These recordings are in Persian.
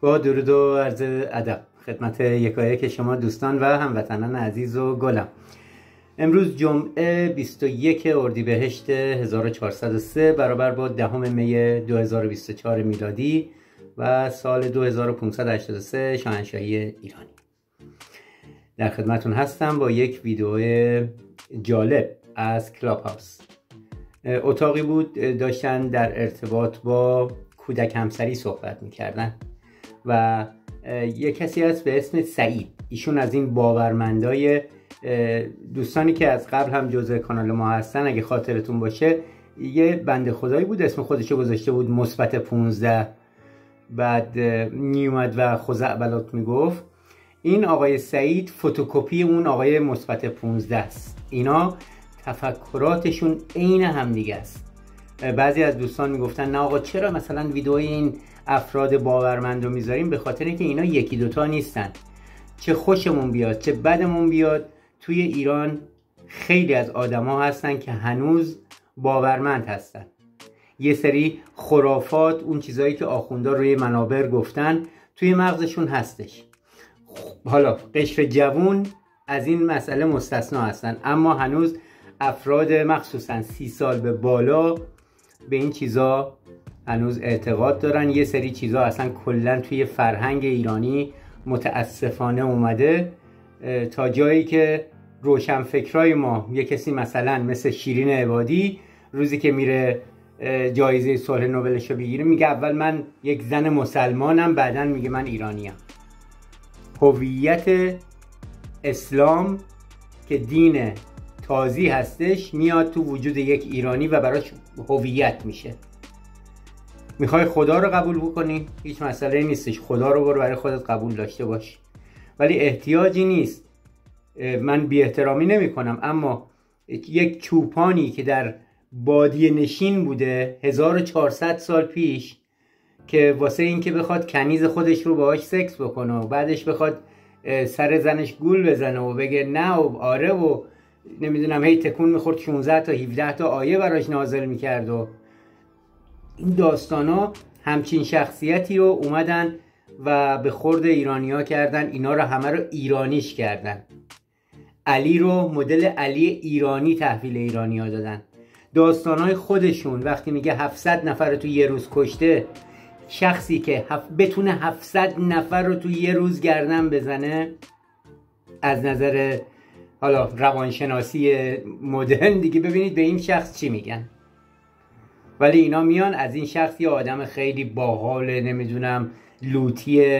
با درود و عرض ادب خدمت یکایک شما دوستان و هموطنان عزیز و گلم. امروز جمعه 21 اردیبهشت 1403 برابر با 10 می 2024 میلادی و سال 2583 شاهنشاهی ایرانی. در خدمتون هستم با یک ویدیو جالب از کلاب هاوس. اتاقی بود داشتن در ارتباط با کودک همسری صحبت میکردن و یک کسی هست به اسم سعید. ایشون از این باورمندای دوستانی که از قبل هم جزء کانال ما هستن، اگه خاطرتون باشه یه بنده خدایی بود اسم خودشو گذاشته بود مثبت 15، بعد میومد و خزعبلات میگفت. این آقای سعید فتوکپی اون آقای مثبت 15 است. اینا تفکراتشون عین هم دیگه است. بعضی از دوستان میگفتن نه آقا چرا مثلا ویدئوی این افراد باورمند رو میذاریم؟ به خاطر اینکه اینا یکی دوتا نیستن. چه خوشمون بیاد چه بدمون بیاد، توی ایران خیلی از آدما هستن که هنوز باورمند هستن. یه سری خرافات، اون چیزایی که آخوندا روی منابر گفتن، توی مغزشون هستش. حالا قشر جوون از این مسئله مستثنا هستن، اما هنوز افراد مخصوصا 30 سال به بالا به این چیزا هنوز اعتقاد دارن. یه سری چیزا اصلا کلا توی فرهنگ ایرانی متاسفانه اومده تا جایی که روشنفکرای ما، یه کسی مثلا مثل شیرین عبادی روزی که میره جایزه صلح نوبلش رو بگیره میگه اول من یک زن مسلمانم، بعدن میگه من ایرانیم. هویت اسلام که دین تازی هستش میاد تو وجود یک ایرانی و براش هویت میشه. میخوای خدا رو قبول بکنی؟ هیچ مسئله نیستش، خدا رو برو برای خودت قبول داشته باش، ولی احتیاجی نیست. من بی احترامی نمی کنم، اما یک چوپانی که در بادیه نشین بوده 1400 سال پیش که واسه این که بخواد کنیز خودش رو باهاش سکس بکنه و بعدش بخواد سر زنش گول بزنه و بگه نه و آره و نمیدونم هی تکون میخورد 16 تا 17 تا آیه براش نازل میکرد و این داستانا همچین شخصیتی رو اومدن و به خورد ایرانی‌ها کردن. اینا رو همه رو ایرانیش کردن. علی رو مدل علی ایرانی تحویل ایرانی‌ها دادن. داستانای خودشون وقتی میگه 700 نفر رو تو یه روز کشته، شخصی که بتونه 700 نفر رو تو یه روز گردن بزنه، از نظر حالا روانشناسی مدرن دیگه ببینید به این شخص چی میگن. ولی اینا میان از این شخص یه آدم خیلی باحال، نمیدونم لوتی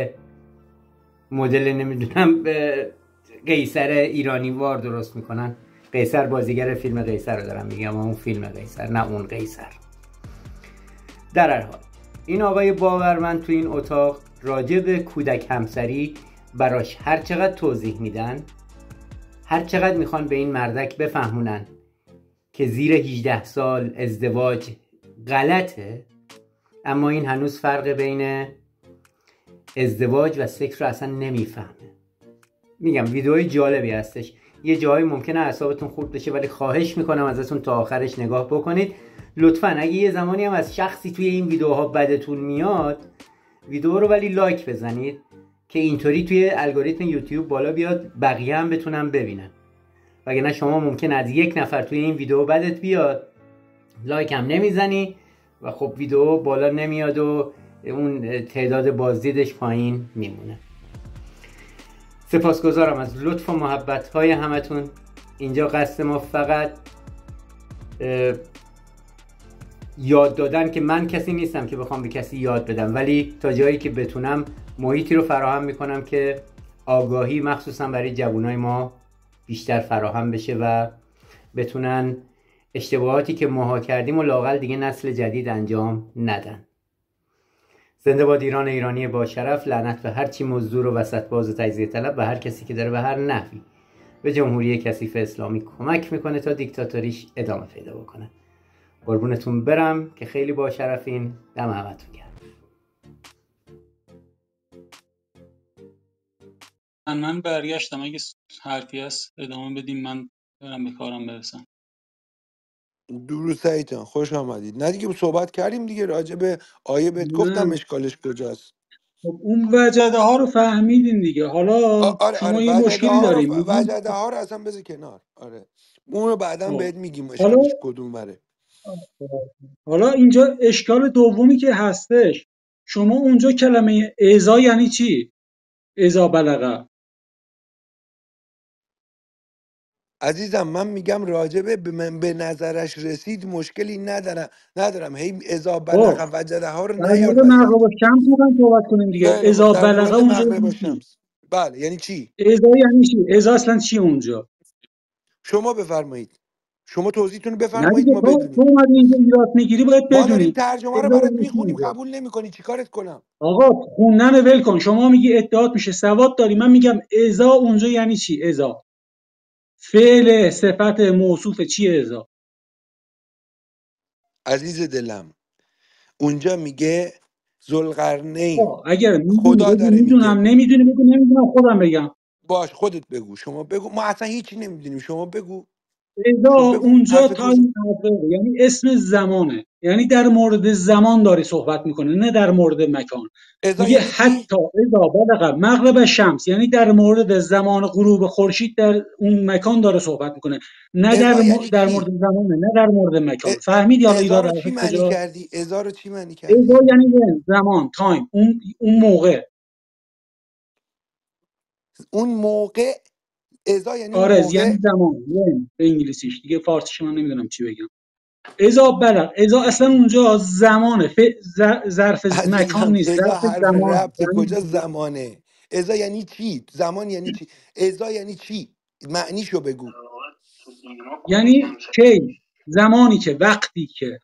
مدل نمیدونم قیصر ایرانی وار درست میکنن. قیصر بازیگر فیلم قیصر رو دارم میگم، اون فیلم قیصر نه اون قیصر. در هر حال این آقای باورمند تو این اتاق راجع به کودک همسری براش هر چقدر توضیح میدن، هر چقدر میخوان به این مردک بفهمونن که زیر 18 سال ازدواج غلطه، اما این هنوز فرق بین ازدواج و سکس رو اصلا نمیفهمه. میگم ویدئوی جالبی هستش، یه جایی ممکنه اعصابتون خورد بشه، ولی خواهش میکنم ازتون تا آخرش نگاه بکنید. لطفاً اگه یه زمانی هم از شخصی توی این ویدئوها بدتون میاد، ویدئو رو ولی لایک بزنید که اینطوری توی الگوریتم یوتیوب بالا بیاد، بقیه هم بتونن ببینن. وگرنه شما ممکن از یک نفر توی این ویدئو بدت بیاد، لایک هم نمیزنی و خب ویدئو بالا نمیاد و اون تعداد بازدیدش پایین میمونه. سپاسگزارم از لطف و محبت های همتون. اینجا قصد ما فقط یاد دادن، که من کسی نیستم که بخوام به کسی یاد بدم، ولی تا جایی که بتونم محیطی رو فراهم میکنم که آگاهی مخصوصا برای جوانای ما بیشتر فراهم بشه و بتونن اشتباهاتی که ماها کردیم و لااقل دیگه نسل جدید انجام ندن. زنده باد ایران، ایرانی با شرف. لعنت به هر چی مزدور و وسط باز و تجزیه طلب و هر کسی که داره به هر نحوی به جمهوری کثیف اسلامی کمک میکنه تا دیکتاتوریش ادامه پیدا بکنه. قربونتون برم که خیلی با شرفین. دم همتون گرم. من برگشتم، اگه حرفی هست ادامه بدیم، من برم به کارم برسم. درود سعید جان، خوش آمدید. نه دیگه صحبت کردیم دیگه راجع به آیه، بهت گفتم اشکالش کجاست. خب اون وجده ها رو فهمیدین دیگه. حالا آره شما یه وجده مشکلی ها رو داریم میگیم. وجده ها رو اصلا بذار کنار. آره اون رو بعدا خب بهت میگیم حالا اشکالش کدوم بره. حالا اینجا اشکال دومی که هستش، شما اونجا کلمه ازا یعنی چی؟ ازا بلغه. عزیزم من میگم راجبه به نظرش رسید مشکلی ندارم هی اذا خب بلغ وجده ها رو در مورد نیار وسط. مغرب و شمس میخوایم صحبت کنیم دیگه. خیلی خوب ازا در بلغه مورد اونجا مغرب و یعنی چی؟ شمس. بله یعنی چی؟ ازا یعنی چی؟ ازا اصلا چی اونجا؟ شما بفرمایید، شما توضیحتون رو نه بفرمایید دیگه ما تو بدونیم. اومدی اینجا ایراد میگیری باید ما داریم بدونی. ترجمه رو ازا برات یعنی چی میخونیم اونجا؟ قبول نمیکنی چیکارت کنم؟ آقا خوندن ول کن. شما میگی ادعات میشه سواد داری، من میگم ازا اونجا یعنی چی؟ ازا فعل صفت موصوف چیه ازا؟ عزیز دلم اونجا میگه ذوالقرنین اگر میدونی خدا بگو داره میدونم، میگه. نمیدونی بگو نمیدونم، خودم بگم. باش خودت بگو، شما بگو، ما اصلا هیچی نمیدونیم، شما بگو. ازا شما بگو اونجا حرفتو بزن. تایم اوور یعنی اسم زمانه، یعنی در مورد زمان داره صحبت میکنه نه در مورد مکان. ازا میگه یعنی چی؟ حتی اذا بلغ مغرب شمس، یعنی در مورد زمان غروب خورشید در اون مکان داره صحبت میکنه، نه ازا یعنی در مورد چی؟ زمانه نه در مورد مکان. ا- فهمیدی حالا ازا ایراد رو چی حرفت معنی کجاست؟ کردی؟ ازا رو چی معنی اذا کردی؟ یعنی زمان، تایم، اون موقع. اون موقع. ازا یعنی اون آرز موقع. یعنی زمان، یعنی به انگلیسیش دیگه، فارسیش من نمیدونم چی بگم. اذا بلغ، اذا اصلا اونجا زمانه، ظرف مکان عزیزم نیست، ازا ظرف حرف زمانه. ربط کجا زمانه؟ ازا یعنی چی؟ زمان یعنی چی؟ ازا یعنی چی؟ معنیشو بگو. یعنی کی، زمانی که، وقتی که.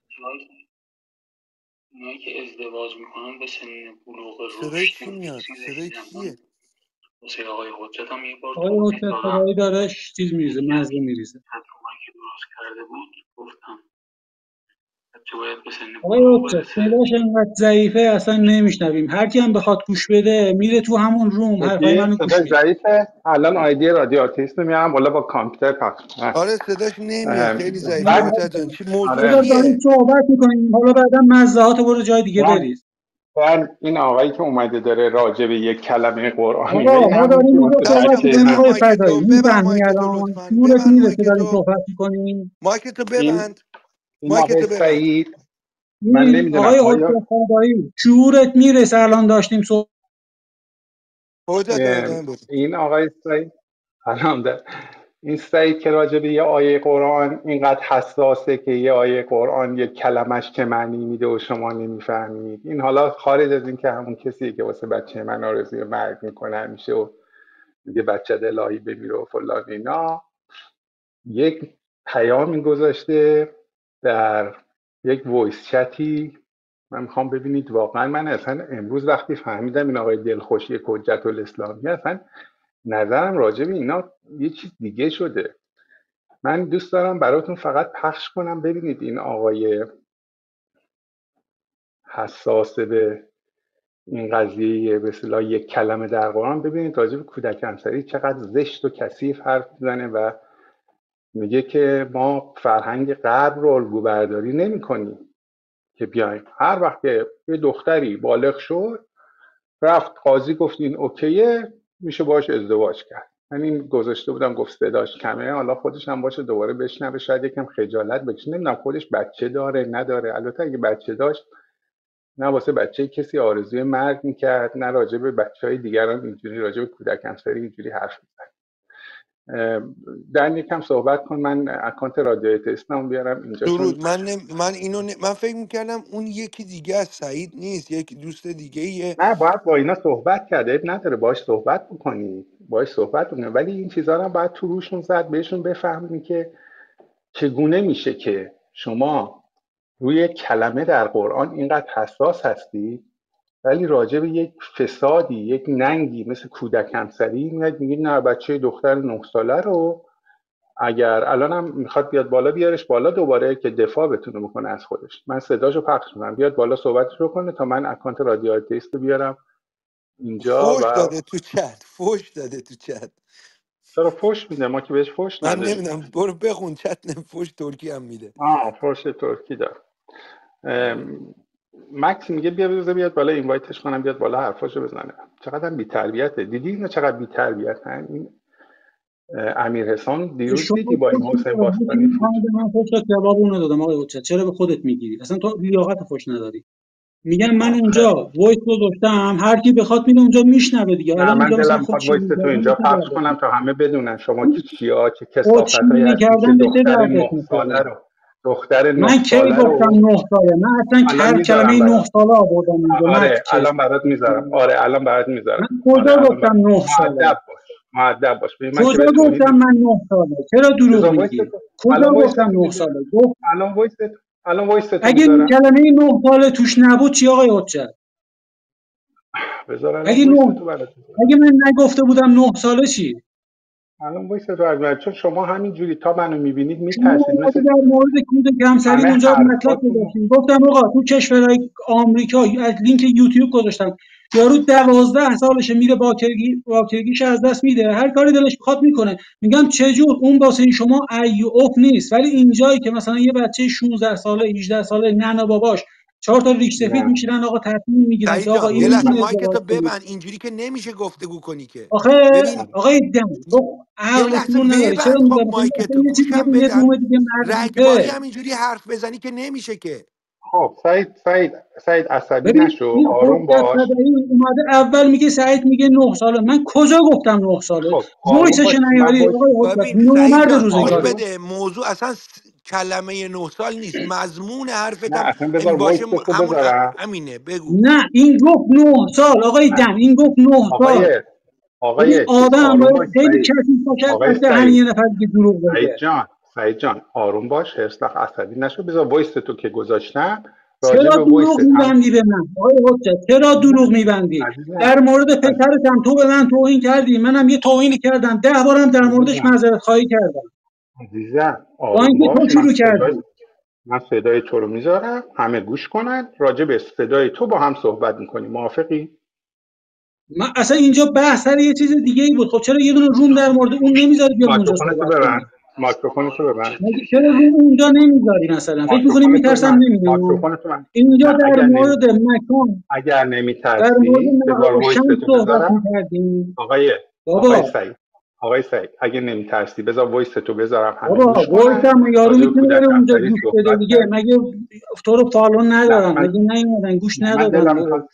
اونایی که ازدواج میکنن به سن بلوغ صدای رشد چی میاد؟ جنسی صدای رسیدن. من چیه؟ واسه آقای حجت هم یه بار آقای توضیح حجت دادم، خدایی داره چیز میریزه، یکی از مزه میریزه. تجربه‌ای که درست کرده بود گفتم بچه باید به سن آقای بلوغ حجت برسه. صداش انقدر ضعیفه اصلا نمیشنویم. هر کی هم بخواد گوش بده میره تو همون روم حرفای اوکی منو گوش صدای میده. ضعیفه. الان آیدی رادیو آتیست رو میارم بالا با کامپیوتر پخش کنم. آره صداش نمیاد، خیلی ضعیفه. بعد حجت جان چی موضوع آره بذار داریم چیه؟ صحبت میکنیم، حالا بعدا مزه برو جای دیگه بریز. بعد این آقایی که اومده داره راجع به یک کلمه قرآن میگه، آقا این ما همون که داریم اینجا واسه بچه صحبت بچه میکنیم من. ببند آقای مایک فدایی، تو، ببند میفهمی مایک تو الان لطفا، نورت ببند میرسه مایک داریم تو، صحبت میکنیم. مایک تو این ببند، این مایک آقای تو ببند. سعید، من این نمیدونم آقای آیا حجت خدایی شعورت میرسه الان داشتیم صحبت. حجت جان ادامه بده. این آقای سعید سلام ده. این سعید که راجع به یه آیه قرآن اینقدر حساسه که یه آیه قرآن یه کلمش چه معنی میده و شما نمیفهمید. این حالا خارج از این که همون کسیه که واسه بچه من آرزوی مرگ میکنه همیشه و میگه بچه الهی بمیره و فلان اینا، یک پیامی گذاشته در یک وایس چتی. من میخوام ببینید واقعا من اصلا امروز وقتی فهمیدم این آقای دلخوشی حجت الاسلامی اصلا نظرم راجع به اینا یه چیز دیگه شده. من دوست دارم براتون فقط پخش کنم ببینید این آقای حساس به این قضیه به اصطلاح یک کلمه در قرآن، ببینید راجع به کودک همسری چقدر زشت و کثیف حرف میزنه و میگه که ما فرهنگ غرب رو الگو برداری نمی کنیم، که بیایم هر وقت که یه دختری بالغ شد رفت قاضی گفت این اوکیه میشه باش ازدواج کرد. من این گذاشته بودم گفت صداش کمه، حالا خودش هم باشه دوباره بشنوه شاید یکم خجالت بکشه. نمیدونم خودش بچه داره نداره، البته اگه بچه داشت نه واسه بچه کسی آرزوی مرگ میکرد نه راجع به بچه های دیگران اینجوری راجع به کودک همسری اینجوری حرف میزنه. در یکم صحبت کن، من اکانت رادیو تستم بیارم اینجا چون درود. من اینو من فکر میکردم اون یکی دیگه از سعید نیست، یک دوست دیگه ایه. نه باید با اینا صحبت کرده، عیب نداره باش صحبت بکنی، باش صحبت بکنی، ولی این چیزها رو باید تو روشون زد بهشون بفهمونی که چگونه میشه که شما روی کلمه در قرآن اینقدر حساس هستی ولی راجع به یک فسادی یک ننگی مثل کودک همسری میاد میگی نه بچه دختر 9 ساله رو اگر الانم میخواد بیاد بالا بیارش بالا دوباره که دفاع بتونه بکنه از خودش. من صداشو پخش میکنم بیاد بالا صحبتش رو کنه تا من اکانت رادیو آتئیست رو بیارم اینجا. فوش و داده تو چت، فوش داده تو چت. چرا فوش میده؟ ما که بهش فوش من ندادیم. نمیدونم، برو بخون چت. فوش ترکی هم میده. فوش ترکی دار. مکس میگه بیا بذار بیاد بالا اینوایتش کنم بیاد بالا حرفاشو بزنه. چقدر بی‌تربیته. دیدی اینا چقدر بی‌تربیتن؟ این امیر حسام دیروز شما دیدی با این حسین باستانی من فوش جواب اون دادم آقای حجت. چرا به خودت میگیری؟ اصلا تو لیاقت فوش نداری. میگم من اونجا وایس گذاشتم، هر کی بخواد میره اونجا میشنوه دیگه. نه حالا من اونجا مثلا دلم خب میخواد چی وایس تو اینجا پخش کنم تا همه بدونن شما که چیا چه کثافتایی خودشیرینی هستی که کردن به چه دختر دردت 9 ساله میخوره؟ رو دختر 9 من کی ساله گفتم رو 9 ساله؟ من اصلا الان هر میذارم کلمه 9 برات. ساله آوردم اینجا. من آره الان برات میذارم. آره الان برات من میذارم. کجا آره الان گفتم برات. 9 ساله؟ مؤدب باش. ببین من که کجا به توضیح گفتم من 9 ساله؟ چرا دروغ بذار وایس میگی؟ تو. کجا الان وایس گفتم تو 9 میذارم. ساله؟ گفت الان وایس تو اگه این میذارم. کلمه 9 ساله توش نبود چی آقای حجت؟ بذار الان اگه وایس 9 تو برات. اگه من نگفته بودم 9 ساله چی؟ الان وایس تو از چون شما همین جوری تا منو میبینید شما میترسید اومدی مثل در مورد کود کمسری همه اونجا مطلب حرفاتون. گذاشتیم. گفتم آقا تو کشورهای آمریکا از لینک یوتیوب گذاشتم، یارو 12 سالشه میره باکرگیش از دست میده، هر کاری دلش بخواد میکنه. میگم چجور اون واسه شما ای اوف نیست، ولی اینجایی که مثلا یه بچه 16 ساله 18 ساله ننه باباش 4 تا ریش سفید نه میشینن آقا تصمیم میگیرن که سعید آقا جان اینو یه لحظه میتونی مایکتو ازدواج کنی. ببند، اینجوری که نمیشه گفتگو کنی که. آخه ببین آقای دم یه عقل و لحظه شعور نداری. چرا ببند خب میذاری مایکتو، یه چیزی گوشم یه بدم. روم دیگه رگباری مربوطه. هم اینجوری حرف بزنی که نمیشه که. خب سعید عصبی ببین نشو، این آروم حجت باش. فتایی اومده اول میگه سعید میگه 9 ساله. من کجا گفتم 9 ساله؟ خب آروم وایسش باش. من نیاری وایس. آقای حجت، ببین سعید نامرد جان گوش روزگاری. آروم. بده، موضوع اصلا کلمه 9 سال نیست، مضمون نه حرفتم اصلا بذار این باشه وایس تو همون بذارم. همینه. بگو. نه این گفت 9 سال آقای نه دم، این گفت 9 سال. آقای ببین چیز آدم آروم باید باش خیلی سعید. کسی باشد آقای از دهن یه سعید. نفر دیگه دروغ بگه. سعید جان آروم باش، حرص عصبی نشو. بذار وایس تو که گذاشتم راجع چرا به دروغ وایست هم. میبندی به من آقای حجت؟ چرا نه دروغ میبندی؟ عزیزم. در مورد عز- پسرت هم تو به من توهین کردی، منم یه توهینی کردم، 10 بارم در موردش عزیزم معذرت خواهی کردم، با آروم اینکه تو باش. شروع کردی. من صدای تو رو میذارم همه گوش کنن، راجع به صدای تو با هم صحبت میکنیم. موافقی؟ من اصلا اینجا بحث سر یه چیز دیگه ای بود. خب چرا یه دونه روم در مورد اون نمیذاری بیام اونجا مایکروفونتو صحبت ببند. کنیم؟ مایکروفونتو ببند. چرا روم اونجا نمیذاری؟ مثلا فکر میکنی مایکروفونتو میترسم ببند. نمیدونم؟ مایکروفونتو ببند. اینجا نه در مورد مکان، اگر در مورد نمیترسی بذار وایس مهاوشان تو صحبت بذارم. میکردیم. آقای بابا آقای سعید اگه نمیترسی بذار وایس تو بذارم همه بابا گوش کنن. هم یارو راجع به میتونه کودک بره اونجا همسری گوش بده صحبت دیگه. کرد. مگه تو رو فالون نه ندارن؟ مگه نیومدن گوش من ندادن؟ دلم میخواد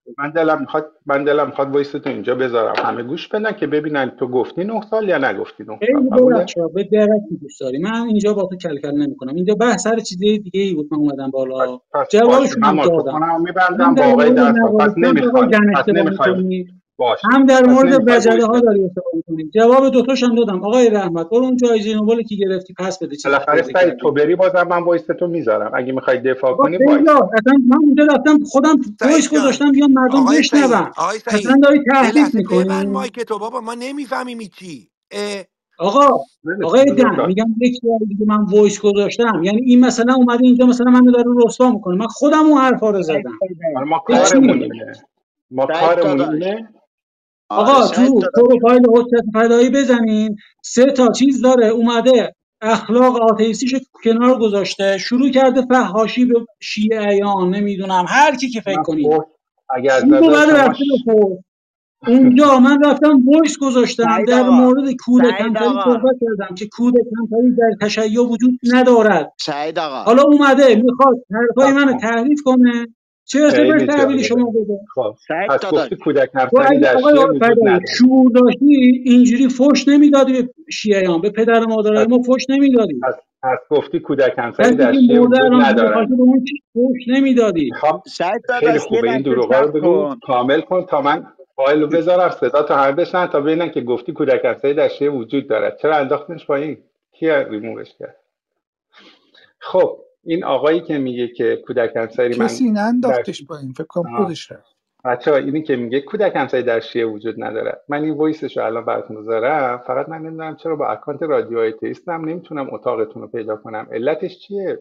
وایس تو اینجا بذارم همه گوش بدن که ببینن تو گفتی 9 سال یا نگفتی 9 سال. خیلی قبوله؟ درخشا به درک دوست داری. من اینجا با تو کلکل نمیکنم. اینجا بحث سر چیز دیگه ای بود. من اومدم بالا پس باشه جوابشون من هم دادم. مایکروفونم هم میبندم در با آقای مورد درخواست. نوارستان آقای دن پس اشتباه نمیخوای. میکنی، باشه هم در پس مورد نمیخوای وجده وایس ها داری اشتباه میکنی. جواب دوتاش هم دادم. آقای رحمت برو اون جایزه نوبل که گرفتی پس بده، چیزی که بالاخره توضیح سعید تو کردی. بری بازم من وایس تو میذارم. اگه میخوای دفاع بابا کنی وایس. بذار اصلا من اونجا رفتم خودم وایس سعید جان، گذاشتم یا مردم بشنون. آقای مثلا سعید داری یه تهدید لحظه ببند میکنی. مایک تو بابا، ما نمیفهمیم چی. آقا ولش آقای کن بذار دن کار. میگم یک بار دیگه من وایس گذاشتم، یعنی این مثلا اومده اینجا مثلا منو داره رسوا میکنه. من خودم اون حرفا رو سعید زدم. دادا حالا ما به سعید کارمون چی؟ داداش اینه. ما سعید کارمون داداش اینه. آره آقا سعید تو داداش پروفایل حجت فدایی بزنین 3 تا چیز داره، اومده اخلاق آتئیستیش کنار گذاشته، شروع کرده فحاشی به شیعیان، نمیدونم هر کی که فکر من کنین. فوش اگر اینو زده بعد شما رفته به اونجا من رفتم وایس گذاشتم سعید در آقا مورد کودک سعید همسری آقا صحبت کردم که کودک همسری در تشیع وجود ندارد. سعید آقا حالا اومده میخواد حرفای خب منو تحریف کنه، چرت و پرت خیلی تحویل جالبه. شما بده. خب سعید پس داداش گفتی کودک تو همسری اگه در آقای شیعه وجود فدایی نداره. شعور داشتی اینجوری فوش نمیدادی به شیعیان، به پدر و مادرای پس ما فوش نمیدادی. پس گفتی کودک همسری کسی در که شیعه مرده وجود الان ندارن. میخواستی به اون فوش نمیدادی. میخوام. سعید خیلی داداش یه خوبه این لحظه دروغا رو صبر بگو کن کامل کن تا من فایل رو بذارم صدا تا همه بشنن تا ببینن که گفتی کودک همسری در شیعه وجود دارد. چرا انداختنش پایین؟ کی ریمووش کرد؟ خب این آقایی که میگه که کودک همسری من کسی در ننداختش پایین، فکر کنم خودش رفت. بچه‌ها اینی که میگه کودک همسایه در شیعه وجود نداره، من این وایسش رو الان براتون بذارم. فقط من نمیدونم چرا با اکانت رادیو آیتیستم نمیتونم اتاقتون رو پیدا کنم. علتش چیه؟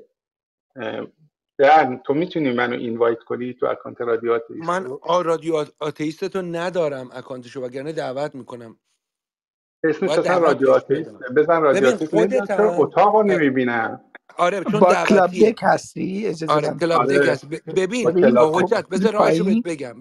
تو میتونی منو اینوایت کنی تو اکانت رادیو آیتیست من رو؟ رادیو آتئیستو ندارم اکانتشو، وگرنه دعوت میکنم. اسمش باید اصلا دعوت رادیو بهش آیتیست. بدم. بزن رادیو ببین آیتیست. نمیدونم خودت چرا هم اتاق رو نمیبینم. آره چون با کلاب دعوتیه. دک هستی اجازه آره بدم کلاب دک آره هست. ببین با بریم کلاب دک حجت بذار راهشو بهت پایین. بگم،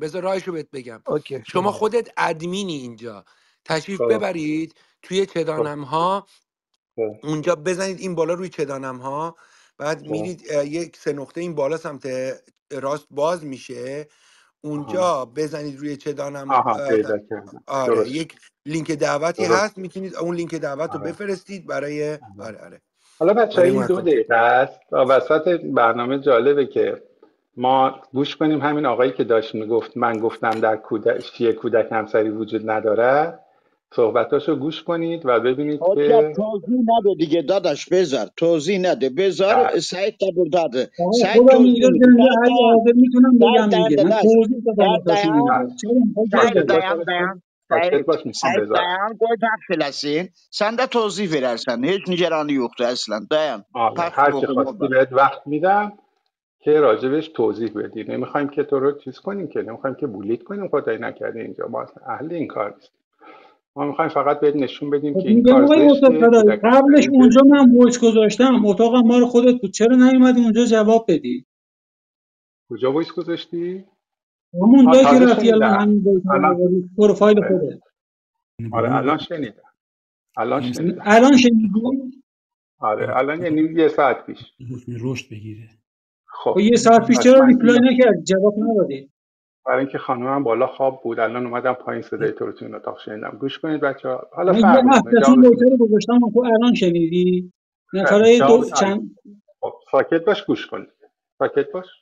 اوکی شما بگو. خودت ادمینی اینجا، تشریف خب ببرید توی خب چدانم ها، خب اونجا بزنید این بالا روی چدانم ها، بعد خب میرید یک سه نقطه این بالا سمت راست باز میشه، آها اونجا بزنید روی چدانم. آها پیدا کردم آره درست یک لینک دعوتی درست هست، میتونید اون لینک دعوت رو آره بفرستید برای آره. آره حالا بچه برای اون این 2 اکانت. دقیقه است و وسط برنامه جالبه که ما گوش کنیم همین آقایی که داشت میگفت من گفتم در شیعه کودک همسری وجود نداره، صحبتاشو گوش کنید و ببینید حجت که توضیح نده دیگه داداش، بذار توضیح نده، بذار سعید قبول داده. آقا سعید خودم توضیح اینجا میده. زنده سعید علی دایان، حاضر میتونم سعید بگم دایان دیگه، من داداش، توضیح دادم سعید واسهشون دایان، اینجا چرا میخوای سعید ساکت بگم باش dayam حالا dayam ساکت Sait باش میخوام Sait بذارم dayam qo'y tafsilasin. Sen de توضیح verersen. Hiç nicerani yoktu aslan. Dayan. آره Past هر چی boku خواستی molla. بهت وقت میدم که راجبش توضیح بدی، نمیخوایم که تو رو چیز کنیم، که نمیخوایم که بولیت کنیم، خدایی نکرده اینجا ما اصلا اهل این کار نیست. ما میخوایم فقط بهت نشون بدیم خب که این میگم کار آقای زشته، مصطفی کودک قبلش همسری اونجا زشته. من وایس گذاشتم، اتاقم مال خودت بود، چرا نیومدی اونجا جواب بدی؟ کجا وایس گذاشتی؟ همون جایی که تازه رفتی الان شنیدم. همین وایس الان رو پروفایل آره خودت. آره بلوغ الان شنیدم. الان شنیدم. الان خب شنیدی؟ آره الان یعنی 1 ساعت پیش. حکم رشد بگیره. خب خب یه ساعت پیش پس چرا من ریپلای اینو نکردی؟ جواب ندادی؟ برای اینکه خانمم بالا خواب بود، الان اومدم پایین صدای تو رو تو این اتاق شنیدم. گوش کنید بچه‌ها، حالا من یه فرقی نمیکنه، هفتهشون جوابتون وایس میدم. رو گذاشتم تو الان شنیدی؟ نفرای دو جوابتون الان. چند خب ساکت باش گوش کن. ساکت باش.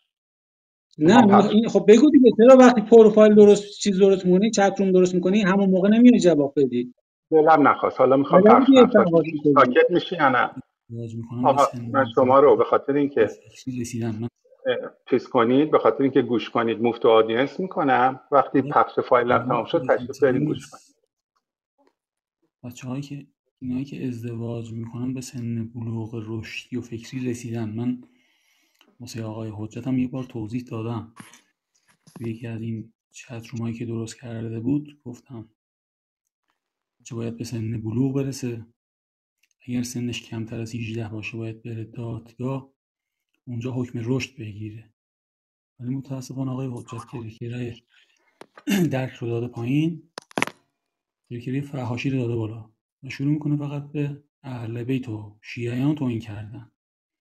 نه میخوام پخش این کنم. خب بگو دیگه، چرا وقتی پروفایل درست چیز درست می‌کنی، چت روم درست می‌کنی، همون موقع نمیای جواب بدی؟ دلم نخواست، حالا میخوام بلدی پخش دیگه کنم. استراحت کنی. ساکت میشی یا نه؟ ازدواج میکنم به آقا سن من شما رو به خاطر به اینکه فکری رسیدم. من چیز کنید، به خاطر اینکه گوش کنید، مفت و آدینس میکنم. وقتی حالا پخش فایلم موضوع تمام شد کودک تشریف همسری برین گوش کنید. نیست. بچه‌هایی که اینایی که ازدواج میکنن به سن بلوغ رشدی و فکری رسیدن. من واسه آقای حجتم یه بار توضیح دادم توی یکی از این چت رومایی که درست کرده بود، گفتم چه باید به سن بلوغ برسه، اگر سنش کمتر از 18 باشه باید بره دادگاه، اونجا حکم رشد بگیره. ولی متاسفانه آقای حجت کرایه درک رو داده پایین، کرایه فحاشی رو داده بالا و شروع میکنه فقط به اهل بیت و شیعیان توهین کردن.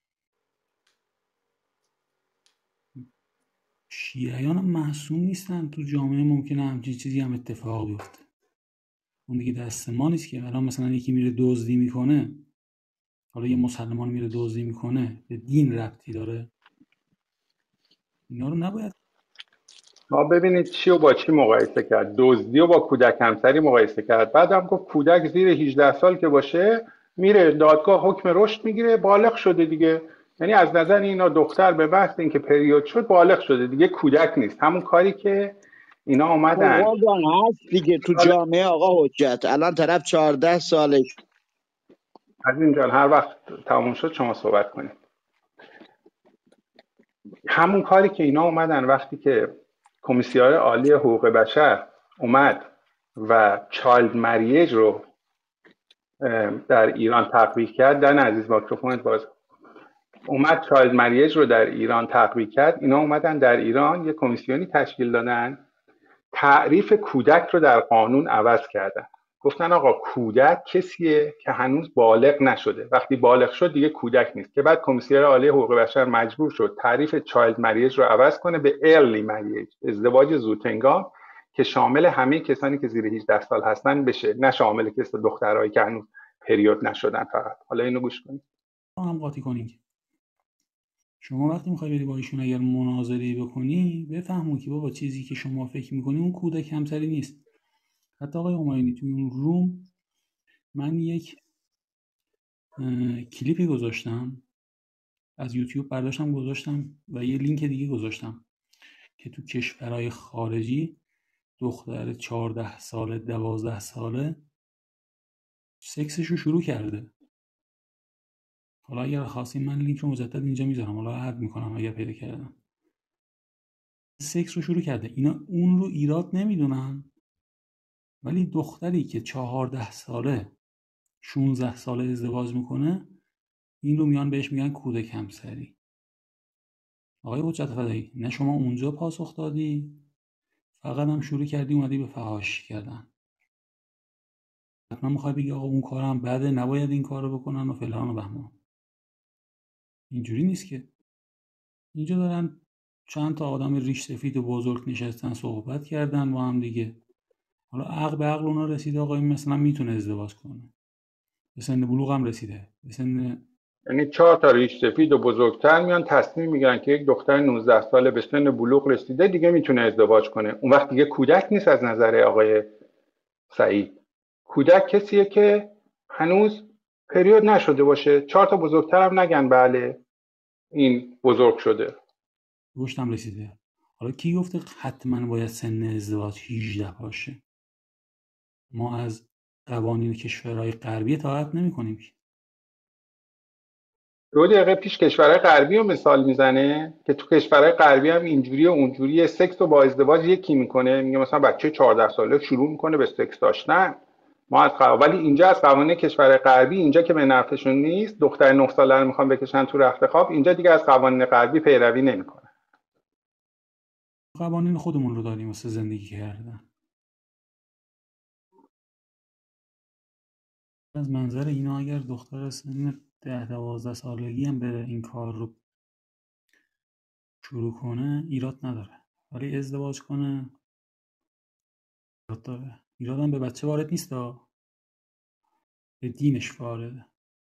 شیعیان هم معصوم نیستن، تو جامعه ممکنه همچین چیزی هم اتفاق بیفته. اون دیگه دست ما نیست که الان مثلا یکی میره دزدی میکنه، حالا یه مسلمان میره دزدی میکنه، به دین ربطی داره؟ اینا رو نباید. ما ببینید چی و با چی مقایسه کرد. دزدی و با کودک همسری مقایسه کرد. بعد هم گفت کودک زیر 18 سال که باشه میره دادگاه حکم رشد میگیره، بالغ شده دیگه. یعنی از نظر اینا دختر به محض اینکه پریود شد بالغ شده دیگه، کودک نیست. همون کاری که اینا خب آمدن قربان هست دیگه تو سال. جامعه آقا حجت. الان طرف 14 سالش. از این جان هر وقت تموم شد شما صحبت کنید. همون کاری که اینا اومدن وقتی که کمیسیون عالی حقوق بشر اومد و چایلد مریج رو در ایران تطبیق کرد. در عزیز میکروفونت باز. اومد چایلد مریج رو در ایران تطبیق کرد. اینا اومدن در ایران یه کمیسیونی تشکیل دادن، تعریف کودک رو در قانون عوض کردن. گفتن آقا کودک کسیه که هنوز بالغ نشده، وقتی بالغ شد دیگه کودک نیست. که بعد کمیسیون عالی حقوق بشر مجبور شد تعریف چایلد مریج رو عوض کنه به ارلی مریج، ازدواج زودهنگام، که شامل همه کسانی که زیر 18 سال هستن بشه، نه شامل کس دخترایی که هنوز پریود نشدن فقط. حالا اینو گوش کنید. هم قاطی کنین. شما وقتی میخوای بری با ایشون اگر مناظره بکنی، بفهمون که بابا چیزی که شما فکر میکنی اون کودک همسری نیست. حتی آقای همایونی توی اون روم من یک کلیپی گذاشتم از یوتیوب، برداشتم گذاشتم و یه لینک دیگه گذاشتم که تو کشورهای خارجی دختر 14 ساله 12 ساله سکسشو شروع کرده. حالا اگر خواستین من لینک رو مجدد اینجا میذارم، حالا اد میکنم اگر پیدا کردم. سکس رو شروع کرده. اینا اون رو ایراد نمیدونن، ولی دختری که 14 ساله 16 ساله ازدواج میکنه این رو میان بهش میگن کودک همسری. آقای حجت فدایی، نه شما اونجا پاسخ دادی، فقط هم شروع کردی اومدی به فحاشی کردن. حتما میخوای بگی آقا اون کارم بده، نباید این کارو بکنن و فلان و بهمان. اینجوری نیست که. اینجا دارن چند تا آدم ریش سفید و بزرگ نشستن صحبت کردن با هم دیگه. حالا عقل به عقل اونا رسیده آقا این مثلا میتونه ازدواج کنه، به سن بلوغ هم رسیده، به سن یعنی 4 تا ریش سفید و بزرگتر میان تصمیم میگیرن که یک دختر 19 ساله به سن بلوغ رسیده دیگه میتونه ازدواج کنه. اون وقت دیگه کودک نیست از نظر آقای سعید. کودک کسیه که هنوز پریود نشده باشه. 4 تا بزرگتر هم نگن بله این بزرگ شده. رشدم رسیده. حالا کی گفته حتما باید سن ازدواج 18 باشه؟ ما از قوانین کشورهای غربی اطاعت نمی‌کنیم. 2 دقیقه پیش کشورهای غربی رو مثال میزنه که تو کشورهای غربی هم اینجوری و اونجوری سکس رو با ازدواج یکی میکنه. میگه مثلا بچه 14 ساله شروع میکنه به سکس داشتن. ما از ولی اینجا از قوانین کشورهای غربی، اینجا که به نفعشون نیست، دختر 9 ساله رو میخوان بکشن تو رخت خواب، اینجا دیگه از قوانین غربی پیروی نمیکنه. قوانین خودمون رو داریم واسه زندگی کردن. از منظر اینا اگر دختر سن 10-12 سالگی هم بره این کار رو شروع کنه ایراد نداره، ولی ازدواج کنه ایراد داره. ایراد هم به بچه وارد نیست، به دینش وارده.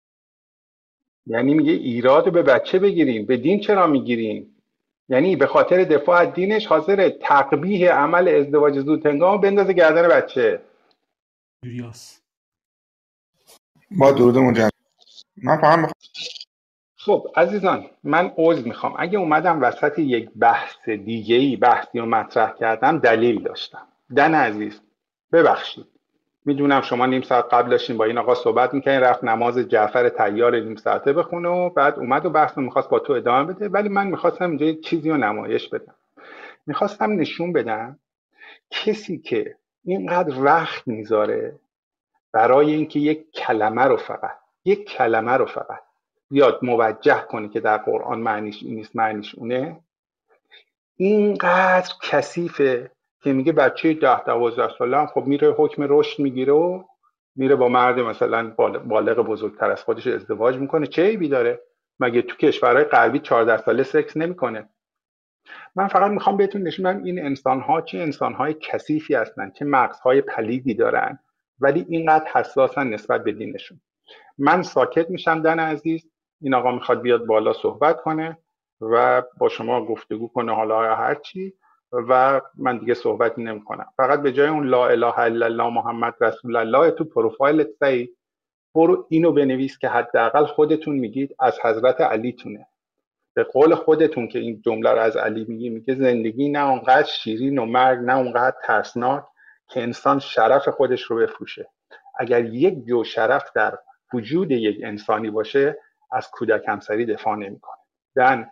یعنی میگه ایراد به بچه بگیریم، به دین چرا میگیریم؟ یعنی به خاطر دفاع از دینش حاضر تقبیح عمل ازدواج زود هنگام بندازه گردن بچه. جوریاست. با درود مجدد. من فقط خب عزیزان، من عذر میخوام اگه اومدم وسط یک بحث دیگه‌ای بحثی رو مطرح کردم، دلیل داشتم. دن عزیز ببخشید، میدونم شما نیم ساعت قبل داشتین با این آقا صحبت میکنین، رفت نماز جعفر طیار نیم ساعته بخونه و بعد اومد و بحث رو میخواست با تو ادامه بده، ولی من میخواستم اینجا یک چیزی رو نمایش بدم. میخواستم نشون بدم کسی که اینقدر وقت میذاره برای اینکه یک کلمه رو فقط بیاد موجه کنه که در قرآن معنیش این نیست معنیش اونه، اینقدر کثیفه که میگه بچه 10-12 ساله هم خب میره حکم رشد میگیره و میره با مرد مثلا بالغ بزرگتر از خودش ازدواج میکنه. چه عیبی داره؟ مگه تو کشورهای غربی 14 ساله سکس نمیکنه؟ من فقط میخوام بهتون نشون بدم این انسان‌ها چه انسان‌های کثیفی هستن، چه مغزهای پلیدی دارن، ولی اینقدر حساسن نسبت به دینشون. من ساکت میشم. دن عزیز، این آقا میخواد بیاد بالا صحبت کنه و با شما گفتگو کنه حالا هر چی، و من دیگه صحبتی نمیکنم. فقط به جای اون لا اله الا الله محمد رسول الله تو پروفایلت سعید برو اینو بنویس که حداقل خودتون میگید از حضرت علی تونه. به قول خودتون که این جمله رو از علی میگه زندگی نه اونقدر شیرین و مرگ نه اونقدر ترسناک که انسان شرف خودش رو بفروشه. اگر یک جو شرف در وجود یک انسانی باشه از کودک همسری دفاع نمیکنه. دن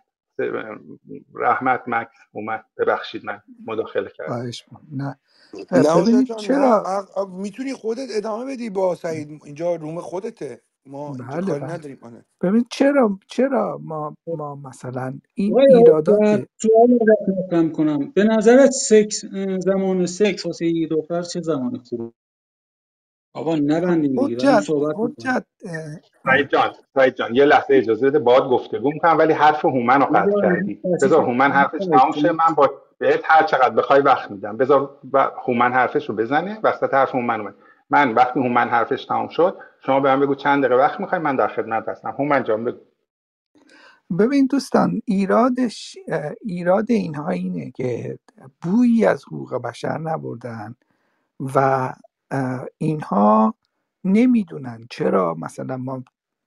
رحمت مکس اومد، ببخشید من مداخله کردم. نه نه ببینید جان، چرا نه میتونی خودت ادامه بدی با سعید، اینجا روم خودته، ما اینجا بله کاری بله نداریم. ببین چرا ما مثلا این آقای ایرادات حجت، سوال رو مطرح کنم. به نظرت زمان سکس واسه یه دختر چه زمانی خوبه؟ آقا نبندیم دیگه، داریم صحبت میکنیم. سعید جان یه لحظه اجازه بده، باهات گفتگو میکنم ولی حرف هومن رو قطع کردی. بذار هومن حرفش تمام شه، من با بهت هر چقدر بخوای وقت میدم. بذار هومن حرفش رو بزنه. وسط حرف هومن اومد، من وقتی هومن حرفش تمام شد شما به من بگو چند دقیقه وقت میخوای، من در خدمت هستم. هومن جان بگو. ببین دوستان، ایراد اینها اینه که بویی از حقوق بشر نبردن و اینها نمیدونن چرا مثلا ما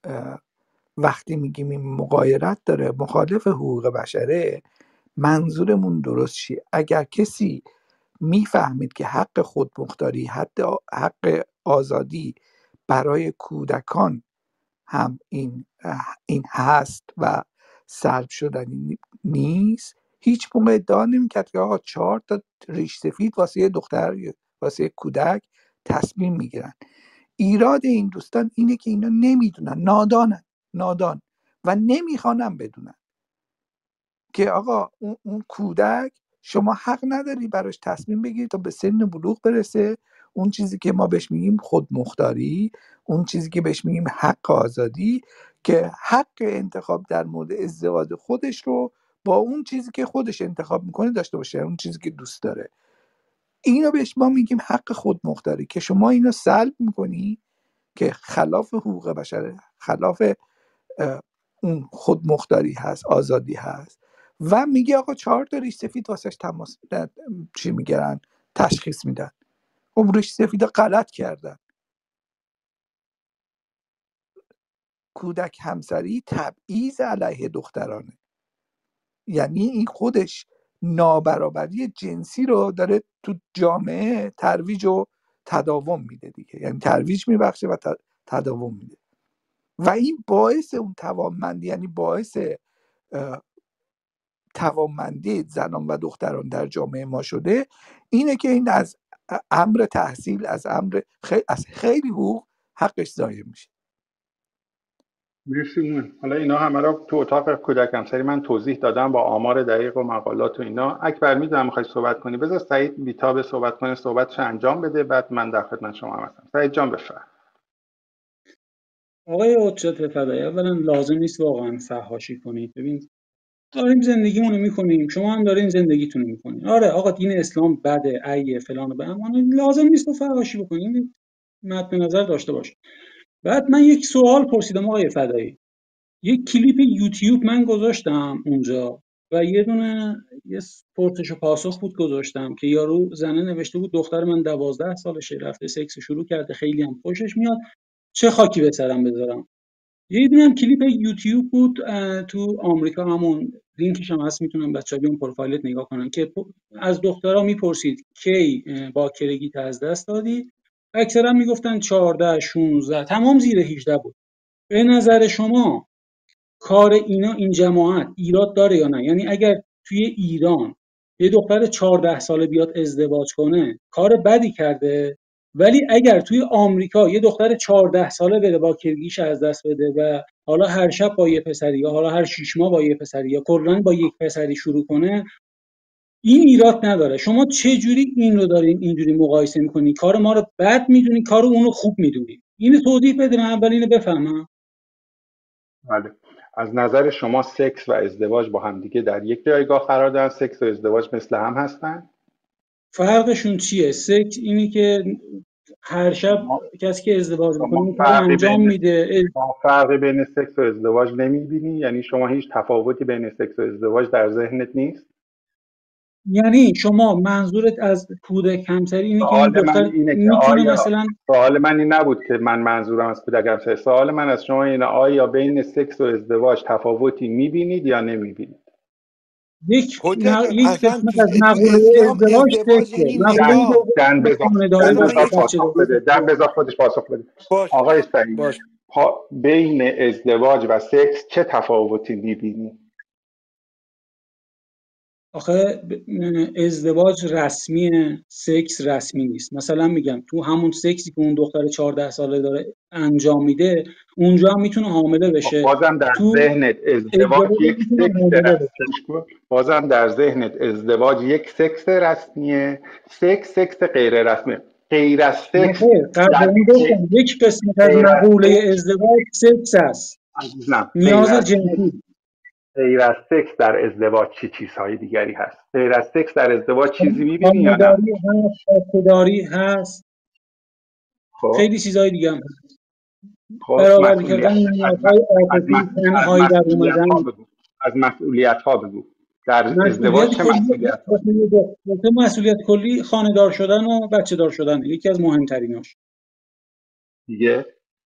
وقتی میگیم این مغایرت داره، مخالف حقوق بشره، منظورمون درست چیه. اگر کسی میفهمید که حق خودمختاری، حق آزادی برای کودکان هم این هست و سلب شدنی نیست، هیچ موقع ادعا نمی‌کرد که آقا 4 تا ریش سفید واسه یه دختر واسه یه کودک تصمیم میگیرن. ایراد این دوستان اینه که اینا نمیدونن، نادانن. نادان و نمیخوانم بدونن که آقا اون کودک شما حق نداری براش تصمیم بگیری تا به سن بلوغ برسه. اون چیزی که ما بهش میگیم خودمختاری، اون چیزی که بهش میگیم حق آزادی، که حق انتخاب در مورد ازدواج خودش رو با اون چیزی که خودش انتخاب میکنه داشته باشه، اون چیزی که دوست داره. اینو بهش ما میگیم حق خودمختاری که شما اینو سلب میکنی، که خلاف حقوق بشره، خلاف اون خودمختاری هست، آزادی هست. و میگه آقا 4 تا ریش سفید واسش چی میگن تشخیص میدن. خب ریش سفیدا غلط کردن. کودک همسری تبعیض علیه دخترانه، یعنی این خودش نابرابری جنسی رو داره تو جامعه ترویج و تداوم میده دیگه، یعنی ترویج میبخشه و تداوم میده. و این باعث اون توانمندی، یعنی باعث توانمندی زنان و دختران در جامعه ما شده اینه که این از امر تحصیل، از خیلی حقوق حقش ضایع میشه. مرسی مون. حالا اینا همه رو تو اتاق کودک همسری من توضیح دادم با آمار دقیق و مقالات و اینا. اکبر میدونم میخوای صحبت کنی، بذار سعید بیتاب صحبت کنه، صحبتش انجام بده، بعد من در خدمت شما هستم. سعید جان بفرمایید. آقای حجت فدایی، اولا لازم نیست واقعا فحاشی کنید. ببین داریم زندگیمونو میکنیم، شما هم دارین زندگیتونو میکنین. آره آقا دین اسلام بده، ایه فلان و بهمان، لازم نیست تو فحاشی بکنین، مد نظر داشته باش. بعد من یک سوال پرسیدم آقای فدایی، یک کلیپ یوتیوب من گذاشتم اونجا و یه پرسش و پاسخ بود گذاشتم که یارو زنه نوشته بود دختر من 12 سالشه، رفته سکس شروع کرده، خیلی هم خوشش میاد، چه خاکی به سرم بذارم. یه دونم کلیپ یوتیوب بود تو آمریکا، همون لینکش هم هست، میتونم بچه‌ها بیان پروفایلت نگاه کنن، که از دخترها میپرسید کی باکرگیت از دست دادی، اکثرا میگفتن 14 16، تمام زیر 18 بود. به نظر شما کار این جماعت ایراد داره یا نه؟ یعنی اگر توی ایران یه دختر 14 ساله بیاد ازدواج کنه کار بدی کرده، ولی اگر توی آمریکا یه دختر 14 ساله بره با کرگیش از دست بده و حالا هر شب با یه پسری یا حالا هر 6 ماه با یه پسری یا کلاً با یک پسری شروع کنه، این ایراد نداره. شما چه جوری این رو دارین اینجوری مقایسه میکنین؟ کار ما رو بد میدونین، کار اونو خوب میدونین. اینو توضیح بده، من اول اینو بفهمم. بله. از نظر شما سکس و ازدواج با هم دیگه در یک جایگاه قرار دارن؟ سکس و ازدواج مثل هم هستن؟ فرقشون چیه؟ سکس اینی که هر شب کسی که ازدواج میکنه کار انجام میده. شما فرقی بین سکس و ازدواج نمیبینی؟ یعنی شما هیچ تفاوتی بین سکس و ازدواج در ذهنت نیست؟ یعنی شما منظورت از کودک همسری اینه که این دختر میتونه مثلا؟ سوال من این نبود که من منظورم از کودک همسری. سوال من از شما اینه آیا بین سکس و ازدواج تفاوتی میبینید یا نمیبینید؟ یک اصلا قسمت از مقوله ازدواج یعنی مقوله دن بذار خودش پاسخ بده. آقای سعید، بین ازدواج و سکس چه تفاوتی میبینی؟ آخه ازدواج رسمیه، سکس رسمی نیست. مثلا میگم تو همون سکسی که اون دختر 14 ساله داره انجام میده، اونجا هم میتونه حامله بشه. بازم در ذهنت ازدواج یک سکس رسمیه، سکس غیر رسمیه. غیر از سکس یک قسمت از مقوله ازدواج سکس است، نیاز جنسی. غیر از سکس در ازدواج چه چیزهای دیگری هست؟ غیر از سکس در ازدواج چیزی می‌بینی یا نه؟ خودداری هست، خیلی چیزهای دیگه هم هست. برابر کردن نیازهای عاطفی، تنهایی در اومدن. از مسئولیت‌ها بگو. در ازدواج چه مسئولیت‌ها؟ مسئولیت کلی خانه‌دار شدن و بچه‌دار شدن، یکی از مهمتریناش. دیگه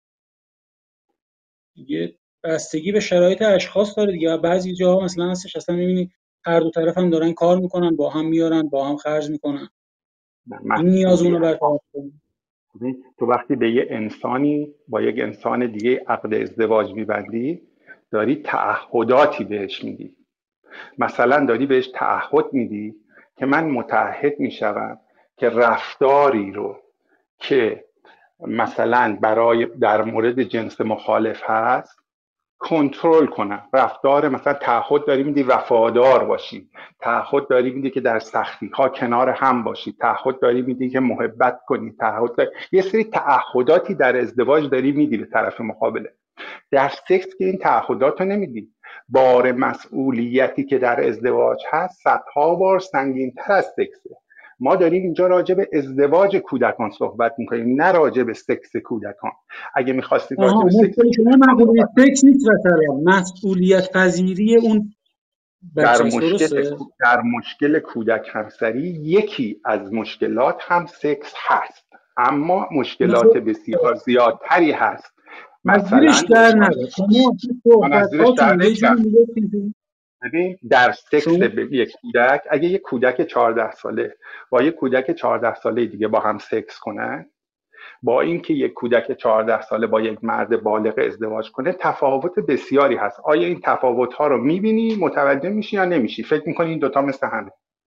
بستگی به شرایط اشخاص داره دیگه. بعضی جاها مثلا هستش اصلا می‌بینی هر دو طرف هم دارن کار میکنن، با هم میارن، با هم خرج میکنن، این نیاز اونو برطرف کنه. تو وقتی به یه انسانی با یک انسان دیگه عقد ازدواج می‌بندی، داری تعهداتی بهش میدی. مثلا داری بهش تعهد میدی که من متعهد میشم که رفتاری رو که مثلا برای در مورد جنس مخالف هست کنترل کنن رفتار. مثلا تعهد داری میدی وفادار باشی، تعهد داری میدی که در سختی ها کنار هم باشی، تعهد داری میدی که محبت کنی، تعهد داری... یه سری تعهداتی در ازدواج داری میدی به طرف مقابله. در سکس که این تعهدات رو نمیدی. بار مسئولیتی که در ازدواج هست صدها بار سنگین‌تر از سکسه. ما داریم اینجا راجع به ازدواج کودکان صحبت میکنیم، نه راجع به سکس کودکان. اگه میخواستید راجع به سکس مشکل شما مقوله سکس نیست مثلا مسئولیت پذیری اون بچه است، درسته؟ در مشکل کودک همسری یکی از مشکلات هم سکس هست، اما مشکلات بسیار زیادتری هست. مثلا در نره ببین در سکس یک کودک، اگه یک کودک 14 ساله با یک کودک 14 ساله دیگه با هم سکس کنن، با اینکه یک کودک 14 ساله با یک مرد بالغ ازدواج کنه، تفاوت بسیاری هست. آیا این تفاوت ها رو میبینی، متوجه میشی یا نمیشی؟ فکر میکنی این دوتا مثل همه؟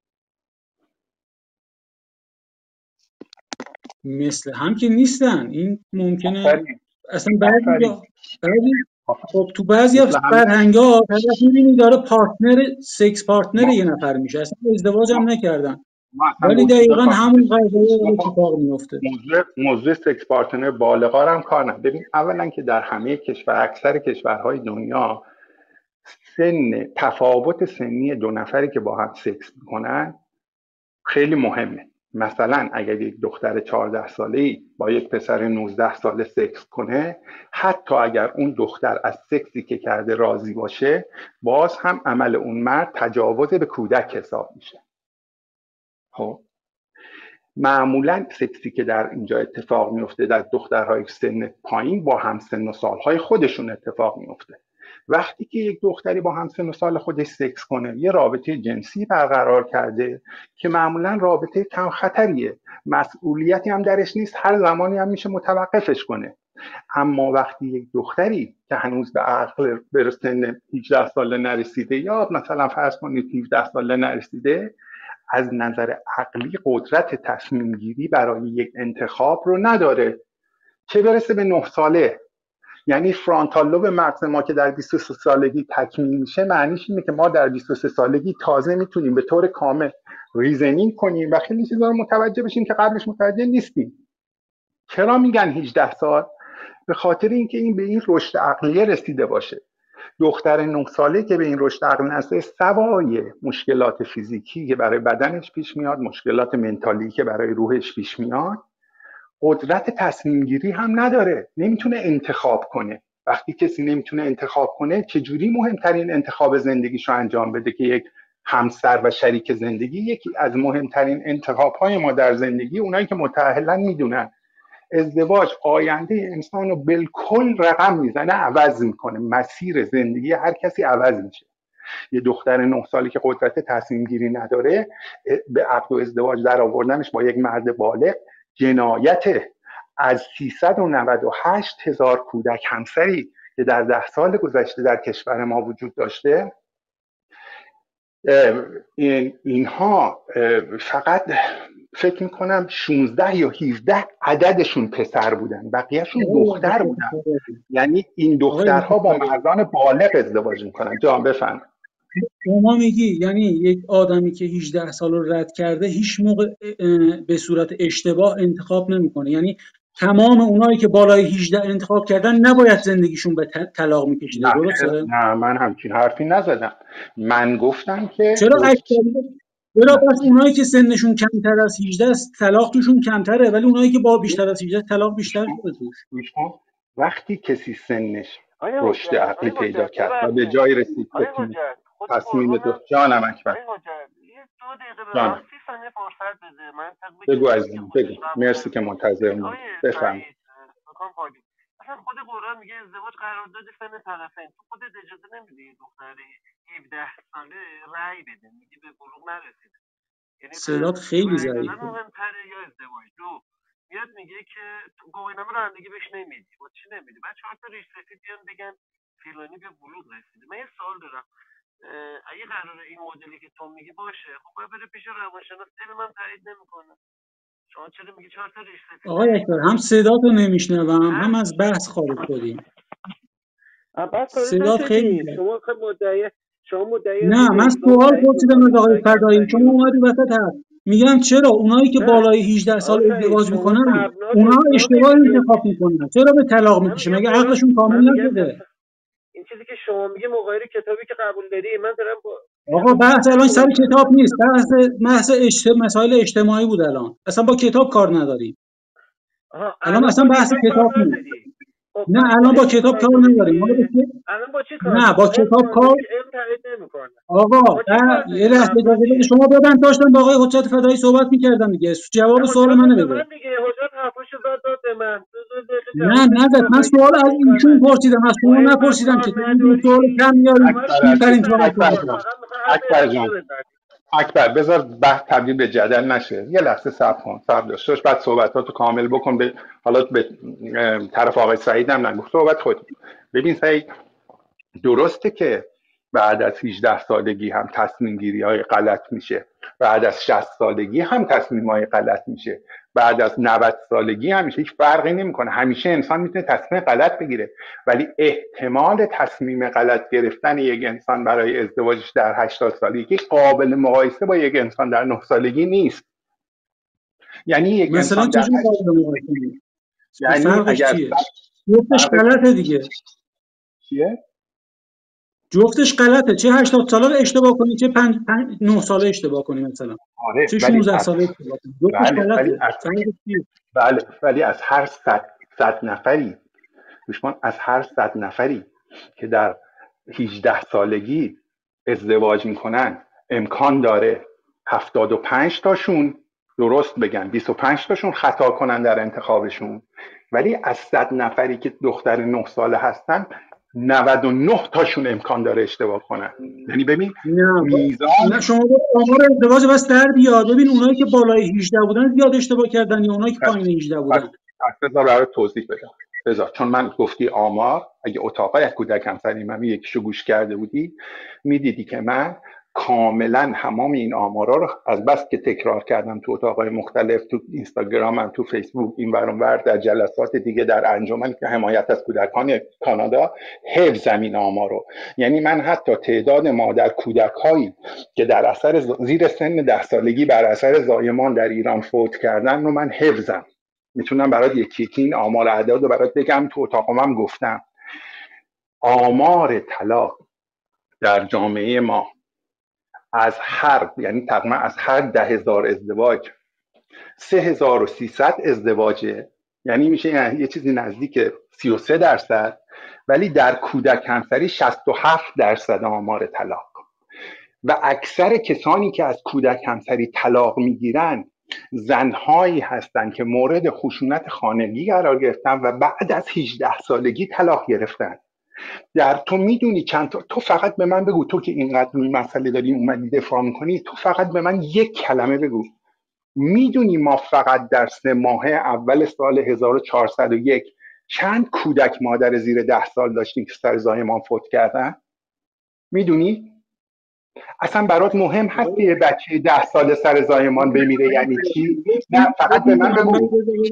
مثل هم که نیستن. این ممکنه اصلا بعضی خب تو بعضی از فرهنگ‌ها طرف می‌بینی داره سکس پارتنر یه نفر میشه، اصلا ازدواج هم نکردن، ولی دقیقاً همون قضیه اتفاق میفته. موضوع سکس پارتنر بالغا هم کار نه. ببین اولا که در همه کشور، اکثر کشورهای دنیا، تفاوت سنی دو نفری که با هم سکس میکنن خیلی مهمه. مثلا اگر یک دختر 14 ساله‌ای با یک پسر 19 ساله سکس کنه، حتی اگر اون دختر از سکسی که کرده راضی باشه، باز هم عمل اون مرد تجاوز به کودک حساب میشه. خب معمولا سکسی که در اینجا اتفاق میفته در دخترهای سن پایین با هم سن و سالهای خودشون اتفاق میفته. وقتی که یک دختری با هم سن و سال خودش سکس کنه، یه رابطه جنسی برقرار کرده که معمولا رابطه کم خطریه، مسئولیتی هم درش نیست، هر زمانی هم میشه متوقفش کنه. اما وقتی یک دختری که هنوز به عقل به سن 18 ساله نرسیده، یا مثلا فرض کنید 17 ساله نرسیده، از نظر عقلی قدرت تصمیم گیری برای یک انتخاب رو نداره، چه برسه به 9 ساله. یعنی فرانتال لوب مغز ما که در 23 سالگی تکمیل میشه، معنیش اینه که ما در 23 سالگی تازه میتونیم به طور کامل ریزنینگ کنیم و خیلی چیزا رو متوجه بشیم که قبلش متوجه نیستیم. چرا میگن 18 سال؟ به خاطر اینکه این به این رشد عقلی رسیده باشه. دختر 9 ساله که به این رشد عقلی نرسه، سوای مشکلات فیزیکی که برای بدنش پیش میاد، مشکلات منتالی که برای روحش پیش میاد، قدرت تصمیم گیری هم نداره، نمیتونه انتخاب کنه. وقتی کسی نمیتونه انتخاب کنه، چجوری مهمترین انتخاب زندگیشو انجام بده که یک همسر و شریک زندگی یکی از مهمترین انتخاب‌های ما در زندگی، اونایی که متأهلن میدونن ازدواج آینده انسان رو بالکل رقم میزنه، عوض میکنه، مسیر زندگی هر کسی عوض میشه. یه دختر 9 سالی که قدرت تصمیم گیری نداره، به عقد و ازدواج در آوردنش با یک مرد بالغ جنایته. از 398,000 کودک همسری که در 10 سال گذشته در کشور ما وجود داشته، اینها فقط فکر میکنم 16 یا 17 عددشون پسر بودن، بقیهشون دختر بودن. یعنی این دخترها با مردان بالغ ازدواج میکنن. جان بفهم. شما میگی یعنی یک آدمی که 18 سال رو رد کرده هیچ موقع به صورت اشتباه انتخاب نمیکنه، یعنی تمام اونایی که بالای 18 انتخاب کردن نباید زندگیشون به طلاق میکشیده، درسته؟ نه من همچین حرفی نزدم. من گفتم که چرا بس اونایی که سنشون کمتر از 18 است طلاق توشون کمتره، ولی اونایی که با بیشتر از 18 طلاق بیشتر شده توش. وقتی کسی سنش رشد عقلی پیدا کرد و به جای رسید که تصمیم دو جانم اکبر جانم بگو عزیزم بگو. مرسی که منتظر موندی. بفهم. اصلا خود قرآن میگه ازدواج قرارداد سن طرفین. تو خودت اجازه نمیدی دختر 17 ساله رأی بده، میگی به بلوغ نرسیده. یعنی صدات خیلی ضعیفه. مهم‌تره یا ازدواج؟ دو میاد میگه که تو گواهینامه رانندگی بهش نمیدی. با چی نمیدی؟ بعد 4 تا ریش سفید بیان بگن فلانی به بلوغ رسیده. من یه سوال دارم، اگه قراره این مدلی که تو میگی باشه، خب باید بره پیش روانشناس. من تایید نمیکنه. شما چرا میگی 4 تا ریش سفید؟ آقای اکبر هم صداتو نمیشنوم هم از بحث خارج شدیم. عباس کاری صدات خیلی نشدیم. میاد. شما مدعی نه هستی که من اسلام سوال تایید پرسیدم از میکنه آقای کودک فدایی، همسری شما رو. اومدی وسط حرف. میگم چرا اونایی که نه بالای 18 سال آقای سعید، ازدواج شما میکنن مبنای اونا اسلام اشتباه نمیگه. انتخاب میکنن، چرا به طلاق من میکشه؟ میگم مگه درست، عقلشون من کامل میگم نشده؟ این چیزی که شما میگه مغایر کتابی که قبول داری. من دارم با آقا کتاب بحث الان سر نقل کتاب میکنم. نیست، بحث مسائل اجتماعی بود. الان اصلا با کتاب کار نداریم. آها، الان الان اصلا با بحث کتاب کار کتاب نیست. نداری. خب نه پس با الان با علم کتاب کار کار داری نداریم. حالا دیگه. الان با چی کار نه داری؟ با با علم کتاب کار کار. داری که علم تایید نمیکنه. آقا با چی کار یه داری؟ لحظه اجازه بده، مبنا شما دادن داشتم با آقای حجت فدایی صحبت میکردم دیگه، نه جواب سوال حجت منو به بده. من دیگه. حجت حرفاشو داد به من. دو دقیقه نه جواب بده که نداد، با من سوال با از این کار ایشون نداری. پرسیدم، از با شما علمم نپرسیدم کار که تو سوال نداری. کم میاری همه رو اکبر میتونی عزیز، میپرین تو تایید اکبر کنی. جان، فقط میخوای حرف اکبر علمیشو جان، بزنی. اکبر بذار بحث تبدیل به جدل نشه. یه لحظه صبر کن، صبر داشته باش، بعد صحبتاتو کامل بکن. حالا به طرف آقای سعید هم نگو، صحبت خود. ببین سعید، درسته که بعد از 18 سالگی هم تصمیم گیری های غلط میشه، بعد از 60 سالگی هم تصمیم های غلط میشه، بعد از 90 سالگی هم میشه. هیچ فرقی نمیکنه، همیشه انسان میتونه تصمیم غلط بگیره، ولی احتمال تصمیم غلط گرفتن یک انسان برای ازدواجش در 80 سالگی قابل مقایسه با یک انسان در 9 سالگی نیست. یعنی یک مثلا انسان در چجوری قابل مقایسه نیست؟ یعنی فرقش اگر چیه؟ جفتش فرقش غلطه دیگه. چیه؟ جفتش غلطه، چه 80 ساله اشتباه کنی، چه 9 ساله اشتباه کنی مثلا، آره، چه ولی 16 از ساله اشتباه کنی، جفتش بله ولی غلطه. از فرقش چیه؟ ولی از هر صد نفری، دوشمان، از هر 100 نفری که در 18 سالگی ازدواج میکنن، امکان داره 75 تاشون درست بگن، 25 تاشون خطا کنن در انتخابشون. ولی از 100 نفری که دختر 9 ساله هستن، 99 تاشون امکان داره اشتباه کنن. یعنی ببین میزان. نه شما با آمار ازدواج بس در بیاد ببین اونایی که بالای 18 بودن زیاد اشتباه کردن یا اونایی که پایین 18 بودن. بذار برای توضیح بدم. بذار، چون من گفتی آمار، اگه اتاقای کودک همسری من یکیشو گوش کرده بودی، میدیدی که من کاملا تمام این آمارا رو از بس که تکرار کردم تو اتاقای مختلف، تو اینستاگرامم، تو فیسبوک، این ور اون ور، در جلسات دیگه، در انجمن که حمایت از کودکان کانادا، حفظم این آمارو. یعنی من حتی تعداد مادر کودک‌هایی که در اثر زیر سن 10 سالگی بر اثر زایمان در ایران فوت کردن رو من حفظم. میتونم برات یکی یکی این آمار اعداد رو برات بگم، تو اتاقم هم گفتم. آمار طلاق در جامعه ما از هر، یعنی تقریبا از هر 10,000 ازدواج 3,300 ازدواجه، یعنی میشه یه چیزی نزدیک 33%. ولی در کودک همسری 67% آمار طلاق. و اکثر کسانی که از کودک همسری طلاق میگیرن زنهایی هستند که مورد خشونت خانگی قرار گرفتن و بعد از 18 سالگی طلاق گرفتن. تو میدونی چند تا، تو فقط به من بگو، تو که اینقدر روی مسئله داری اومدی دفاع میکنی، تو فقط به من یک کلمه بگو، میدونی ما فقط در 3 ماه اول سال 1401 چند کودک مادر زیر 10 سال داشتیم که سر زایمان فوت کردن؟ میدونی؟ اصلا برات مهم هست که یه بچه 10 سال سر زایمان بمیره یعنی چی؟ نه، فقط به من بگو.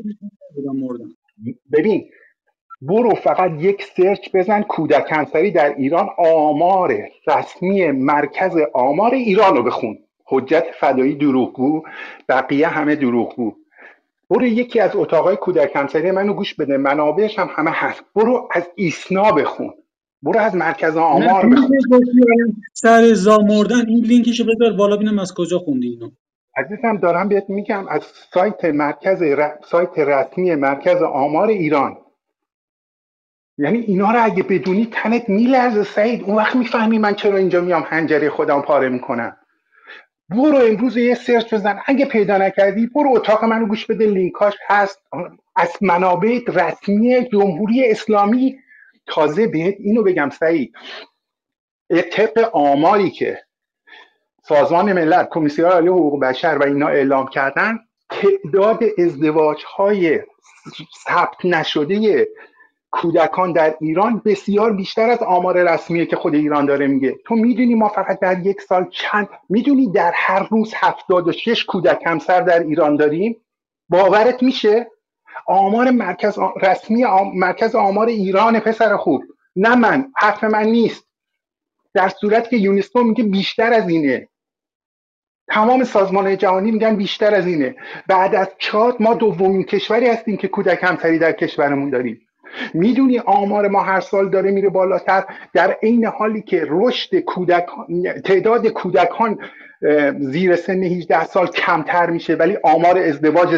ببین، برو فقط یک سرچ بزن کودک همسری در ایران، آمار رسمی مرکز آمار ایران رو بخون. حجت فدایی دروغگو، بقیه همه دروغگو. برو یکی از اتاقای کودک همسری منو گوش بده، منابعش هم همه هست. برو از ایسنا بخون، برو از مرکز آمار بخون. سر زا مردن این لینکشو بذار بالا ببینم از کجا خوندی اینو. عزیزم دارم بهت میگم از سایت رسمی مرکز آمار ایران. یعنی اینا رو اگه بدونی تنت میلرزه سعید، اون وقت میفهمی من چرا اینجا میام حنجره خودم پاره میکنم. برو امروز یه سرچ بزن، اگه پیدا نکردی برو اتاق منو گوش بده، لینکاش هست از منابع رسمی جمهوری اسلامی. تازه بهت اینو بگم سعید، طبق آماری که سازمان ملل، کمیسیون عالی حقوق بشر و اینا اعلام کردن، تعداد ازدواج‌های ثبت نشده کودکان در ایران بسیار بیشتر از آمار رسمیه که خود ایران داره میگه. تو میدونی ما فقط در یک سال میدونی در هر روز 76 کودک همسر در ایران داریم؟ باورت میشه؟ آمار مرکز رسمی مرکز آمار ایران پسر خوب. نه من، حرف من نیست. در صورتی که یونسکو میگه بیشتر از اینه، تمام سازمان‌های جهانی میگن بیشتر از اینه. بعد از چاد ما دومین کشوری هستیم که کودک همسری در کشورمون داریم. میدونی آمار ما هر سال داره میره بالاتر، در عین حالی که رشد تعداد کودکان زیر سن 18 سال کمتر میشه، ولی آمار ازدواج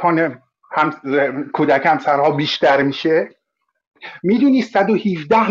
کودک همسرها بیشتر میشه. میدونی 117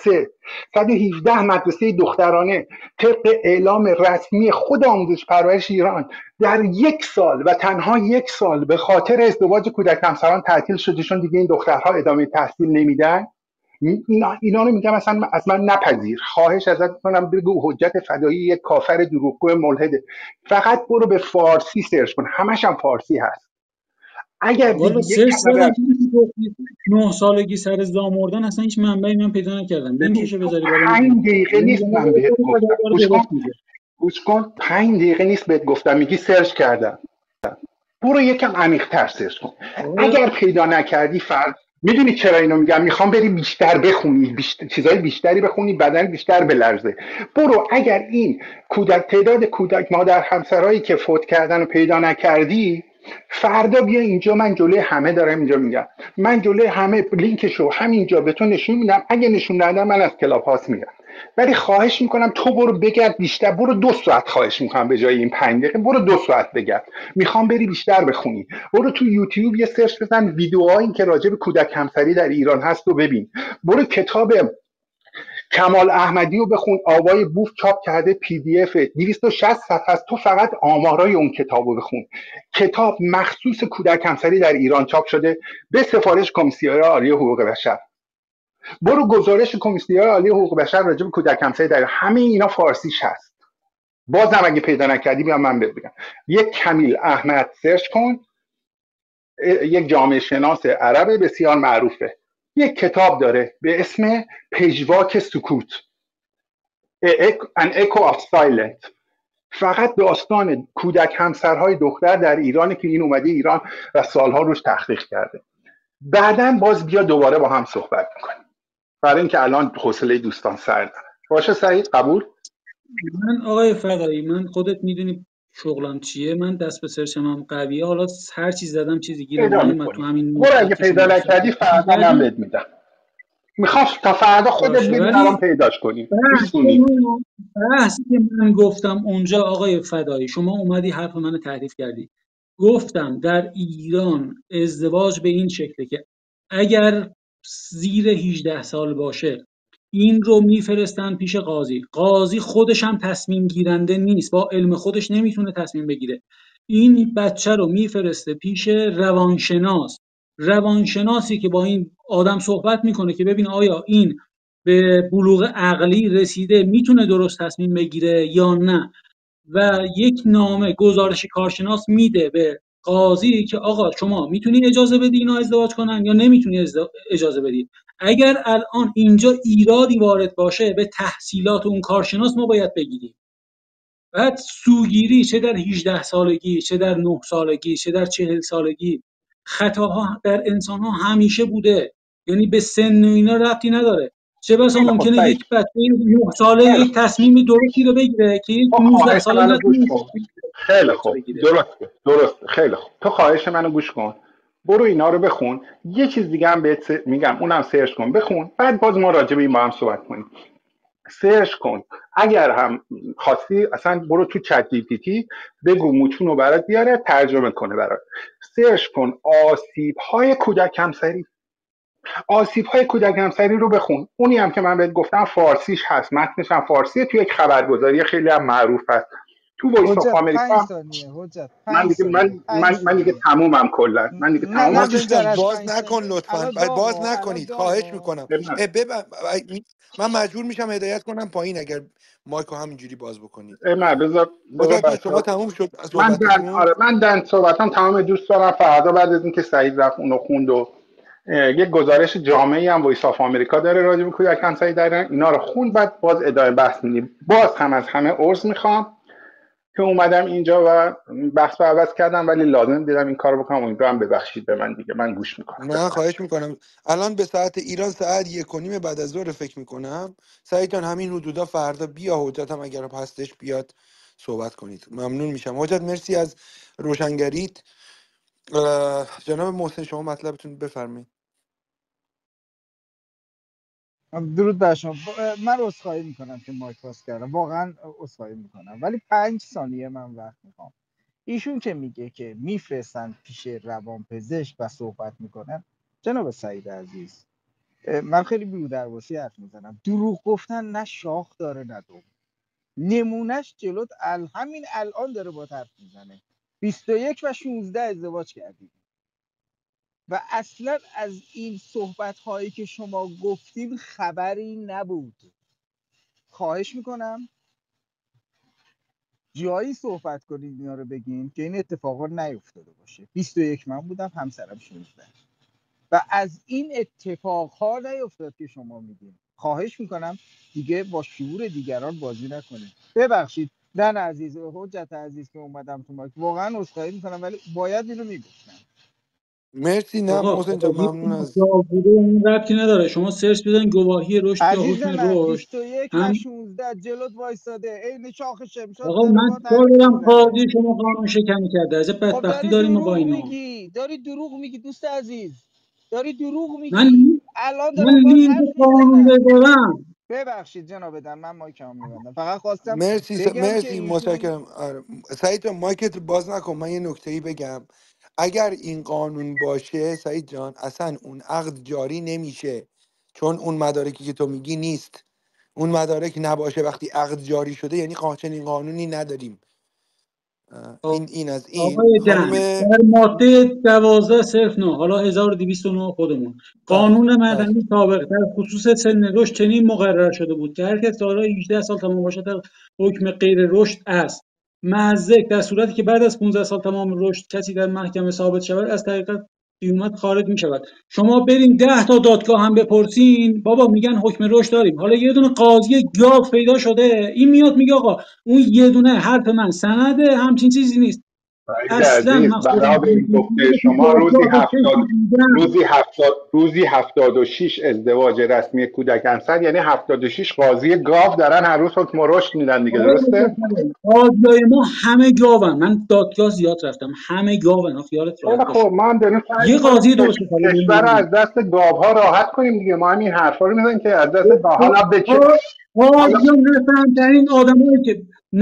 مدرسه دخترانه طبق اعلام رسمی خود آموزش پرورش ایران در 1 سال و تنها 1 سال به خاطر ازدواج کودک همسران تعطیل شده، چون دیگه این دخترها ادامه تحصیل نمیدن. اینا رو میگم اصلا از من نپذیر. خواهش ازت میکنم بگو حجت فدایی یک کافر دروغگو ملحده. فقط برو به فارسی سرچ کن، همش هم فارسی هست. اگر والا دیگه 3 سال 9 سالگی سر ازدواج مردن اصلا هیچ منبعی من پیدا نکردم. لینکشو بذاری بالا 5 دقیقه نیست من بهت گفتم. گوش کن 5 دقیقه نیست بهت گفتم، میگی سرچ کردم. برو یکم عمیق‌تر سرچ کن. اگر پیدا نکردی میدونی چرا اینو میگم؟ میخوام بری بیشتر بخونی، چیزای بیشتری بخونی، بدن بیشتر بلرزه. برو اگر این تعداد کودک مادر همسرایی که فوت کردن رو پیدا نکردی، فردا بیا اینجا، من جلوی همه دارم اینجا میگم، من جلوی همه لینکشو همینجا به تو نشون میدم. اگه نشون ندم من از کلاب هاست میرم. ولی خواهش میکنم تو برو بگرد بیشتر، برو 2 ساعت، خواهش میکنم به جای این 5 دقیقه برو 2 ساعت بگرد. میخوام بری بیشتر بخونی. برو تو یوتیوب یه سرچ بزن ویدیوهایی که راجع به کودک همسری در ایران هست و ببین. برو کتاب کمال احمدی رو بخون، آوای بوف چاپ کرده PDF 260 صفحه است. تو فقط آمارای اون کتاب رو بخون. کتاب مخصوص کودک همسری در ایران چاپ شده به سفارش کمیسیون عالی حقوق بشر. برو گزارش کمیسیون عالی حقوق بشر راجع به کودک همسری در همه اینا فارسیش هست. بازم اگه پیدا نکردی بیا من بهت بگم. یک کمیل احمد سرچ کن، یک جامعه شناس عرب بسیار معروفه، یک کتاب داره به اسم پژواک سکوت، An Echo of Silence. فقط داستان کودک همسرهای دختر در ایرانه که این اومده ایران و سالها روش تحقیق کرده. بعداً باز بیا دوباره با هم صحبت میکنیم، برای اینکه الان حوصله دوستان سر داره. باشه سعید، قبول؟ من آقای فدایی، من خودت میدونی شغلم چیه، من دست به سرچم هم قویه. حالا هر چیز زدم چیزی گیرم پیدا نیومد تو میکنی. همین برو اگه مدت که پیدا شما نکردی فردا من بهت میدم. میخوام تا فردا خودت باشه. بری ولی برام پیداش کنی. میسونی. بحثی که من گفتم اونجا آقای فدایی، شما اومدی حرف منو تعریف کردی. گفتم در ایران ازدواج به این شکله که اگر زیر 18 سال باشه این رو میفرستن پیش قاضی. قاضی خودش هم تصمیم گیرنده نیست، با علم خودش نمیتونه تصمیم بگیره. این بچه رو میفرسته پیش روانشناسی که با این آدم صحبت میکنه که ببین آیا این به بلوغ عقلی رسیده، میتونه درست تصمیم بگیره یا نه. و یک نامه گزارش کارشناس میده به قاضی که آقا شما میتونی اجازه بدی اینا ازدواج کنن یا نمیتونی اجازه بدی. اگر الان اینجا ایرادی وارد باشه به تحصیلات اون کارشناس ما باید بگیریم. بعد سوگیری چه در 18 سالگی، چه در 9 سالگی، چه در 40 سالگی، خطاها در انسان‌ها همیشه بوده، یعنی به سن و اینا ربطی نداره. چه بسا ممکنه یک بچه 9 ساله یک تصمیم درستی رو بگیره که یک 19 ساله نتونه. خیلی خوب، درسته، خیلی خوب. تو خواهش منو گوش کن، برو اینا رو بخون. یه چیز دیگه هم بهت میگم، اونم سرچ کن، بخون، بعد باز ما راجع به این با هم صحبت کنیم. سرچ کن، اگر هم خواستی اصلا برو تو چت جی پی تی بگو متون رو برات بیاره ترجمه کنه برات. سرچ کن آسیب‌های کودک همسری. آسیب‌های کودک همسری رو بخون. اونی هم که من بهت گفتم فارسیش هست، متنش هم فارسیه، توی یک خبرگزاری خیلی هم معروف هست تو وایس آف آمریکا. من دیگه تمومم کلا. من دیگه تمومم. حاجی جان باز نکن لطفاً، باز نکنید خواهش میکنم. من مجبور میشم هدایت کنم پایین اگر مایکو همینجوری باز بکنید. نه بذار شما تموم شد من صحبتام تمام. دوست دارم فردا بعد از اینکه سعید رفت اونو خوند و یک گزارش جامعی هم وایس آف آمریکا داره راجع به کودک همسری در ایران، اینا رو خوند، بعد باز ادامه بحث میدیم. باز هم از همه عذر میخوام. که اومدم اینجا و بحث رو عوض کردم، ولی لازم دیدم این کارو بکنم. امیدوارم ببخشید به من دیگه. من گوش میکنم. من خواهش میکنم. الان به ساعت ایران ساعت 1:30 بعد از ظهر فکر میکنم. سعید جان همین حدودا فردا بیا، حجت هم اگر هستش بیاد صحبت کنید، ممنون میشم. حجت مرسی از روشنگریت. جناب محسن شما مطلبتون بفرمایید. درود بر شما. من عذرخواهی میکنم که مایک باز کردم، واقعا عذرخواهی میکنم، ولی 5 ثانیه من وقت میخوام. ایشون که میگه که میفرستن پیش روانپزشک و صحبت میکنن، جناب سعید عزیز من خیلی بی‌درواسی حرف میزنم. دروغ گفتن نه شاخ داره نه دم. نمونهش جلوت همین الان داره با حرف میزنه. 21 و 16 ازدواج کردی و اصلا از این صحبت هایی که شما گفتیم خبری نبود. خواهش میکنم جایی صحبت کنید اینا رو بگین که این اتفاقا نیفتاده باشه. 21 من بودم، همسرم 16 و از این اتفاقها نیفتاد که شما میگین. خواهش میکنم دیگه با شعور دیگران بازی نکنید. ببخشید دن عزیز، حجت عزیز که اومدم تو مایک، واقعا عذرخواهی میکنم ولی باید اینو میگفتم. مرسی. نه آقا محسن جان گواهی ممنون از بوده این ربطی نداره. شما سرچ بزنید گواهی رشد یا عزیز حکم من رشد 21 و هم. 16 جلوت وایستاده عین شاخ شمشاد آقا داره من با کار حرف دارم، میزنه. قاضی شما قانون شکنی کرده، از خب بدبختی داری داریم ما با دروغ اینا. میگی، داری دروغ میگی دوست عزیز، داری دروغ من میگی. الان من دارم با لینک حرف قانون میزنم. بذارم. ببخشید جناب دن من مایکم میبندم، فقط خواستم مرسی بگم که مرسی ایشون متشکرم. سعید جان مایکت باز نکن. من یه نکته‌ای بگم. اگر این قانون باشه سعید جان اصلا اون عقد جاری نمیشه، چون اون مدارکی که تو میگی نیست. اون مدارک نباشه وقتی عقد جاری شده یعنی چنین قانونی نداریم. این از این آقای جمع خانم. در ماده 1209 حالا 1209 خودمون بله قانون بله مدنی سابق در خصوص سن رشد چنین مقرر شده بود که هر کس سالهای 18 سال تمام باشد در حکم غیر رشد است. مزدک در صورتی که بعد از 15 سال تمام رشد کسی در محکمه ثابت شود از طریق قیمت خارج می شود. شما برین 10 تا دادگاه هم بپرسین بابا میگن حکم رشد داریم. حالا یه دونه قاضی گاو پیدا شده این میاد میگه آقا اون یه دونه حرف من سنده، همچین چیزی نیست. سعید اصلا عزیز، من بنا خودم به این گفته شما روزی 76 ازدواج رسمی کودک همسر، یعنی 76 قاضی گاو دارن هر روز حکم رشد میدن دیگه، درسته؟ قاضیای ما همه گاون. من دادگاه زیاد رفتم، همه گاون. خیالت خیلی راحت باشه. خب، ما هم داریم سعی یه میکنیم قاضی درست حسابی کشور رو از دست گاوها راحت کنیم دیگه. ما هم این حرفا رو میزنیم که از دست گاو. حالا قاضی نفهمترین آدمایی که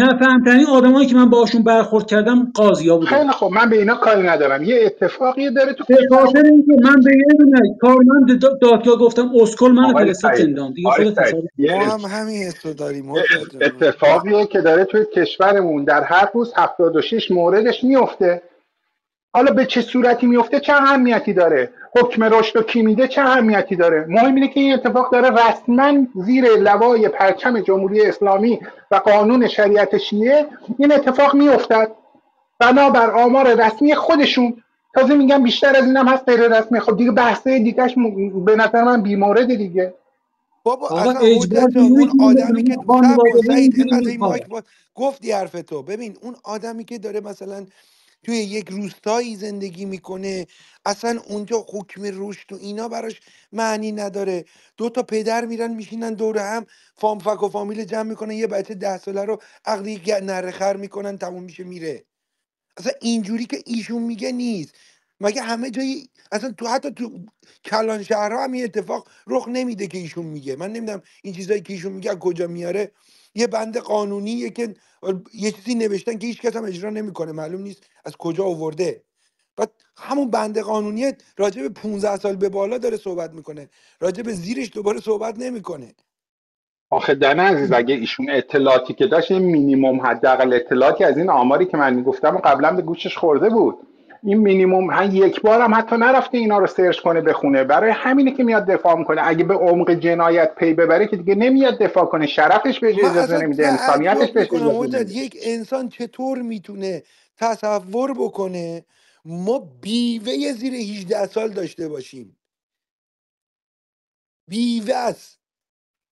که من باشون برخورد کردم قاضیا بودن. خیلی خب، من به اینا کاری ندارم. یه اتفاقی داره تو به خاطر کشور. اینکه من به یه دونه کارمند دادگاه گفتم اسکل منو آقای فرستاد سعید زندان دیگه. آقای خودت سعید حساب ما هم همین حس رو داریم یه حجت جان. اتفاقیه که داره توی کشورمون در هر روز 76 موردش میفته. حالا به چه صورتی میفته چه اهمیتی داره؟ حکم رشد و کی میده چه اهمیتی داره؟ مهم اینه که این اتفاق داره رسما زیر لوای پرچم جمهوری اسلامی و قانون شریعت شیعه این اتفاق میافتد بنابر آمار رسمی خودشون. تازه میگم بیشتر از اینم هست غیر رسمی. خب دیگه بحثه دیگهش به نظر من بیمورد دیگه. بابا آقا اصلا اجبار حجت جان چجوری اون کنیم آدمی بدون که صبر کن خانواده سعید اینجوری اینقدر این میخواد. مایک گفتی حرف تو. ببین اون آدمی که داره مثلا توی یک روستایی زندگی میکنه اصلا اونجا حکم رشد و اینا براش معنی نداره. 2 تا پدر میرن میشینن دور هم فامفک و فامیل جمع میکنن یه بچه 10 ساله رو عقلی نره خر میکنن تموم میشه میره. اصلا اینجوری که ایشون میگه نیست. مگه همه جایی اصلا حتی تو کلان شهرها هم این اتفاق رخ نمیده که ایشون میگه. من نمیدونم این چیزایی که ایشون میگه از کجا میاره. یه بند قانونیه که یه چیزی نوشتن که هیچ کس هم اجرا نمیکنه، معلوم نیست از کجا آورده. بعد همون بند قانونی راجع به 15 سال به بالا داره صحبت میکنه، راجع به زیرش دوباره صحبت نمیکنه. آخه دن عزیز، اگه ایشون اطلاعاتی که داشت، این مینیمم حداقل اطلاعاتی از این آماری که من میگفتم و قبلا به گوشش خورده بود. این مینیمم یک بار هم حتی نرفته اینا رو سرچ کنه بخونه. برای همینه که میاد دفاع میکنه. اگه به عمق جنایت پی ببره که دیگه نمیاد دفاع کنه. شرفش بهش من اجازه اصلا نمیده، انسانیتش تعجب بهش میکنم اجازه حجت نمیده. یک انسان چطور میتونه تصور بکنه ما بیوه زیر 18 سال داشته باشیم. بیوه است.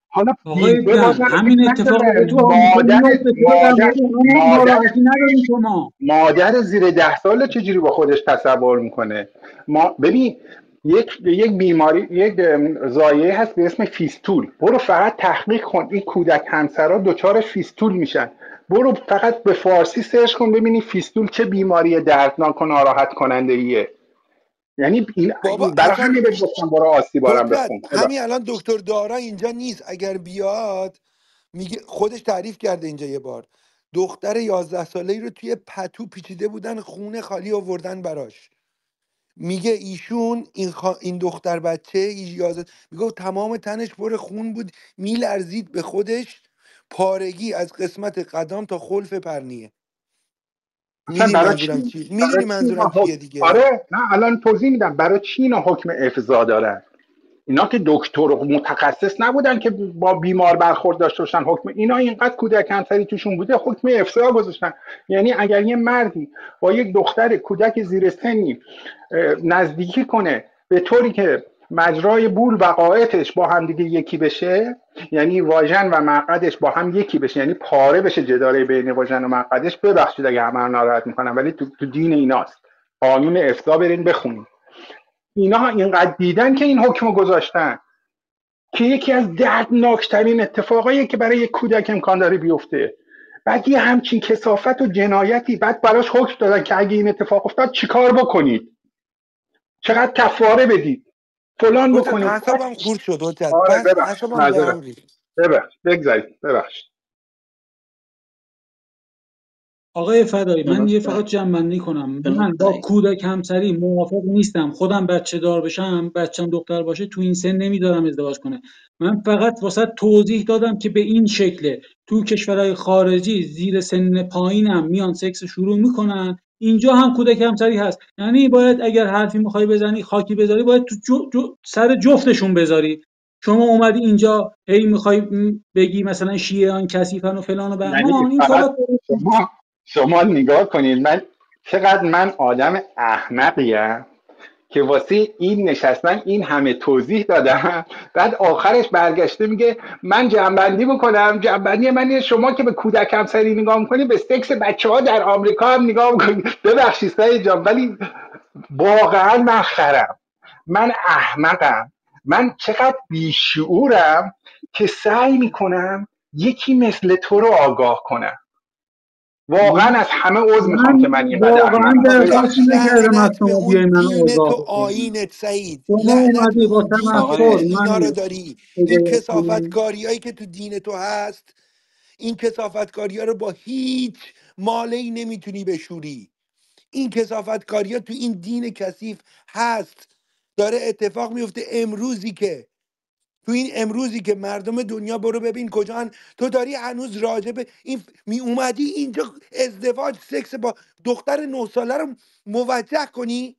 حالا آقای ببازم دن همین اتفاق نداره. تو آمریکا میفته، چرا در مورد اونها ناراحتی ندارین شما؟ مادر زیر 10 ساله چجوری با خودش تصور میکنه؟ ببین یک بیماری، یک زایعه هست به اسم فیستول. برو فقط تحقیق کن این کودک همسرا دچار فیستول میشن. برو فقط به فارسی سرچ کن ببینی فیستول چه بیماری دردناک و ناراحت کننده ایه. یعنی بابا برای اصلا همین بهت گفتم برو آستیبارم حجت بخون. همین الان دکتر دارا اینجا نیست، اگر بیاد میگه، خودش تعریف کرده اینجا یه بار دختر 11 ساله‌ای رو توی پتو پیچیده بودن، خونه خالی آوردن براش. میگه ایشون این دختر بچه میگه تمام تنش پر خون بود، میلرزید به خودش، پارگی از قسمت قدم تا خلف پرنیه. اصلا میدونی منظورم چی؟ میدونی منظورم چیه دیگه؟ آره نه الان توضیح میدم برای چی اینا حکم افضا دارن. اینا که دکتر و متخصص نبودن که با بیمار برخورد داشته باشن. حکم اینا اینقدر کودک همسری توشون بوده حکم افضا گذاشتن. یعنی اگر یه مردی با یک دختر کودک زیر سنی نزدیکی کنه به طوری که مجرای بول و قاعدش با هم دیگه یکی بشه، یعنی واژن و مقعدش با هم یکی بشه، یعنی پاره بشه جداره بین واژن و مقعدش، ببخشید اگه همه ناراحت میکنم ولی تو دین ایناست. قانون افضا برین بخونید. اینا اینقدر دیدن که این حکم گذاشتن که یکی از دردناکترین اتفاقایی که برای یک کودک امکان داره بیفته. بعد یه همچین کثافت و جنایتی بعد براش حکم دادن که اگه این اتفاق افتاد چیکار بکنید، چقدر کفاره بدید، فلان حجت بکنید. اعصابم خورد شد حجت، آره بس ببخش اعصابم به معذرت، هم ریخت. بگذارید ببخش. آقای فدایی من یه درسته. فقط جمع‌بندی کنم. من با درسته. کودک همسری موافق نیستم. خودم بچه دار بشم، بچم دختر باشه، تو این سن نمیذارم ازدواج کنه. من فقط واسه توضیح دادم که به این شکله تو کشورهای خارجی زیر سن پایینم میان سکس شروع میکنن، اینجا هم کودک همسری هست. یعنی باید اگر حرفی میخوای بزنی خاکی بذاری باید تو سر جفتشون بذاری. شما اومدی اینجا هی میخوای بگی مثلا شیعیان کثیفن و فلان و یعنی بهمان، این فقط کارا شما نگاه کنید چقدر من آدم احمقیم که واسه این نشستن این همه توضیح دادم، بعد آخرش برگشته میگه من جنبندی بکنم. جنبندی من شما که به کودک همسری نگاه میکنی به سکس بچه‌ها در آمریکا هم نگاه میکنی. ببخشید سعید جان ولی واقعا من خرم، من احمقم، من چقدر بیشعورم که سعی میکنم یکی مثل تو رو آگاه کنم. واقعا از همه عذر میخوام که من اینقدر واقعا احمقم. حاجت درخواستی نکردم از لعنت به شما بیای اون منو دین تو آگاه بکنی. آیینت سعید، شما لعنت به اومدی با اون دینی که تو آقای تمسخر اینا رو منو داری. این هدایت کنی. کسافتکاری هایی که تو دین تو هست، این کسافتکاری ها رو با هیچ مالهی نمیتونی بشوری. این کسافتکاری ها تو این دین کثیف هست، داره اتفاق میفته امروزی که مردم دنیا برو ببین کجان، تو داری هنوز راجع به این می اومدی اینجا ازدواج سکس با دختر 9 ساله رو موجه کنی.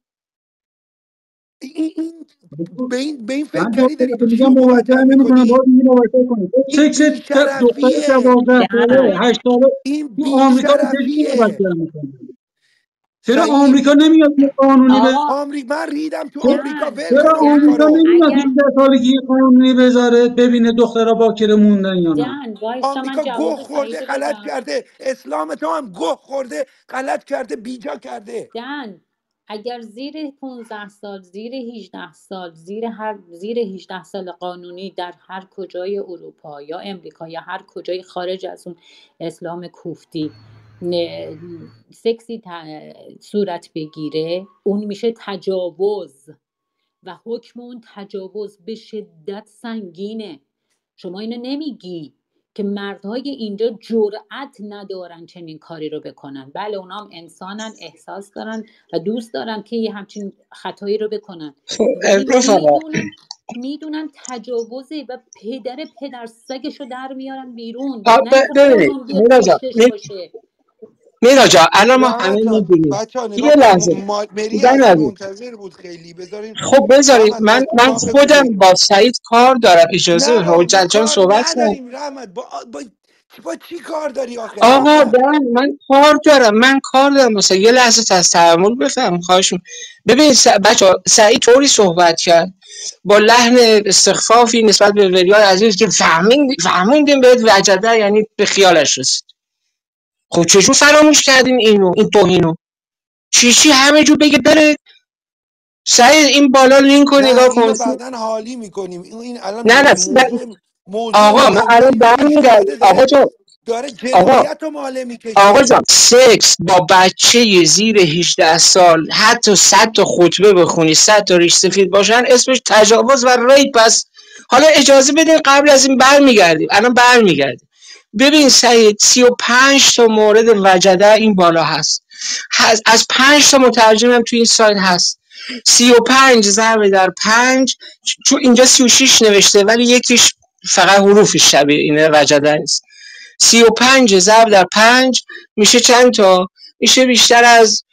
این به این فکر من کردی داری میگم چیو موجه موجه نمیکنم، میکنی؟ باید دیگه موجه کنی. این سکس دختر بیشرفیه، 12 ساله 8 ساله این تو آمریکا رو چجوری بیشرفیه. موجه میکنی؟ چرا سعید آمریکا نمیاد یه قانونی به آقا من ریدم تو آمریکا، دن ول چرا کن آمریکا آمریکا دن رو. نمیاد اگر 18 سالگی قانونی بذاره ببینه دخترها باکره موندن یا نه؟ دن وایسا من آمریکا گه جواب خورده سعید غلط بدم. کرده، اسلام تو هم گه خورده غلط کرده، بیجا کرده. دن اگر زیر 15 سال، زیر 18 سال، زیر 18 سال قانونی در هر کجای اروپا یا امریکا یا هر کجای خارج از اون اسلام کوفتی سکسی صورت بگیره، اون میشه تجاوز و حکم اون تجاوز به شدت سنگینه. شما اینو نمیگی که مردهای اینجا جرأت ندارن چنین کاری رو بکنن. بله اونا هم انسانن، احساس دارن و دوست دارن که یه همچین خطایی رو بکنن، ولی رفقا میدونن تجاوزه و پدر سگش رو در میارن بیرون، نه اینکه ببینید خودمون بیاد پشتش باشه. میرا جان الان ما همه رحمت جان میدونیم. بچه ها یه نگاه کن، لحظه مری زن اصلا عزیز، منتظر بود خیلی. بذارین خب بذارید رحمت من محافظ خودم بشه. با سعید کار دارم، نه اجازه بابا ما حجت جان کار صحبت کن. نداریم رحمت با با چی کار داری آخه آقا رحمت؟ من کار دارم مثلا یه لحظه از تحمل بفهم خواهش ببین بچه سعید طوری صحبت کرد با لحن استخفافی نسبت به وریای عزیز که فهمیدیم بهت وجده، یعنی به خیالش رسید. خب چجور فراموش کردین این توهینو؟ چی همه جو بگه بره. سعید این بالا لینک رو نگاه کن. اینو بعدن حالی میکنیم. این الان نه موضوع آقا من الان برمیگردم. آقا جان داره جنایت رو ماله میکشه. آقا جان سکس با بچه زیر 18 سال حتی 100 تا خطبه بخونی 100 تا ریش سفید باشن اسمش تجاوز و ریپ است. حالا اجازه بدین قبل از این الان برمیگردیم. ببین سعید 35 تا مورد وجده این بالا هست. از 5 تا مترجمم تو این سایت هست. 35 ضرب در 5 چون اینجا 36 نوشته ولی یکیش فقط حروفش شبیه اینه وجده نیست. 35 ضرب در 5 میشه چند تا؟ میشه بیشتر از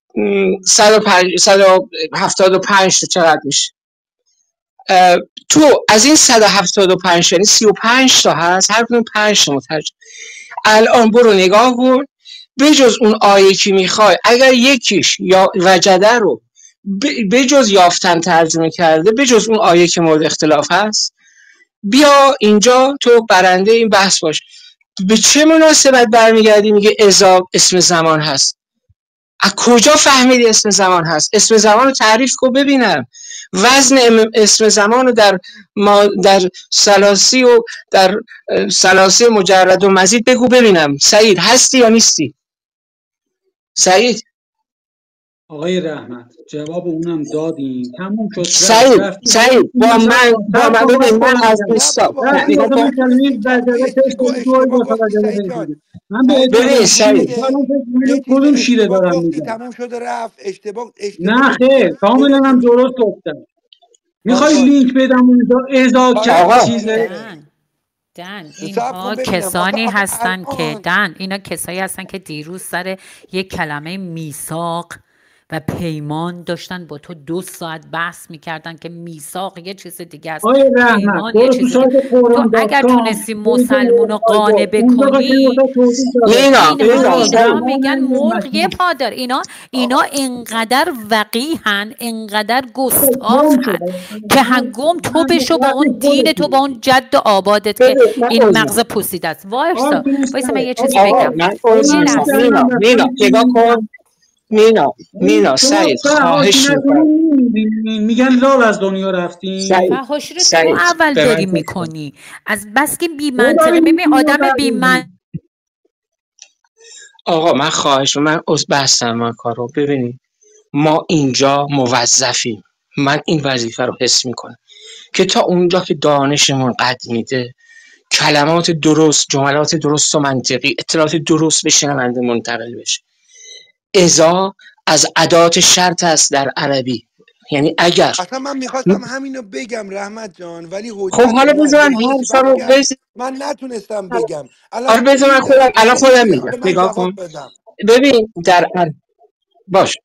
175 تا. چقدر میشه؟ تو از این 175 یعنی 35 تا هست، هر کدوم 5 تا مترجم. الان برو نگاه کن بجز اون آیه که میخوای اگر یکیش یا وجده رو بجز یافتن ترجمه کرده، بجز اون آیه که مورد اختلاف هست، بیا اینجا تو برنده این بحث باش. به چه مناسبت برمیگردی میگه اذا اسم زمان هست؟ از کجا فهمیدی اسم زمان هست؟ اسم زمان رو تعریف کن ببینم. وزن اسم زمان رو در ثلاثی و در ثلاثی مجرد و مزید بگو ببینم. سعید هستی یا نیستی؟ سعید آقای رحمت جواب اونم دادیم تموم شد. سعید با من ببین من از استاد ببین سعید کدوم شیره دارم میگم تموم شده رفت. اشتباه نه خیر کاملا هم درست گفتم. میخوای لینک بدم اونجا اضافه چیزه اینها کسانی هستن که اینا کسایی هستن که دیروز سر یک کلمه میثاق و پیمان داشتن با تو 2 ساعت بحث میکردن که میثاق یه چیز دیگه است، پیمان یه چیز دیگه. تو اگر تونستی مسلمون رو قانع بکنی، اینا میگن مرغ یه پا داره. اینا انقدر وقیحن، انقدر گستاخن که هنگام تو بشو با اون دین تو با اون جد و آبادت که این مغز پوسیده است. وایسا من یه چیزی بگم. مینا سعید خواهش میکنم. میگن لال از دنیا رفتیم. فحاشی رو تو اول داری میکنی از بس که بی منطقه. ببین آدم بی منطقه. آقا من خواهش من بستم من کارو. ببینید ما اینجا موظفیم. من این وظیفه رو حس میکنم که تا اونجا که دانشمون قد میده کلمات درست، جملات درست و منطقی، اطلاعات درست به شنونده منتقل بشه. اذا از ادات شرط است در عربی، یعنی اگر. اصلا من میخواستم همینو بگم رحمت جان ولی خب حالا بذار من نتونستم بگم. بذار من خودم میگم. نگاه کن ببین در باش.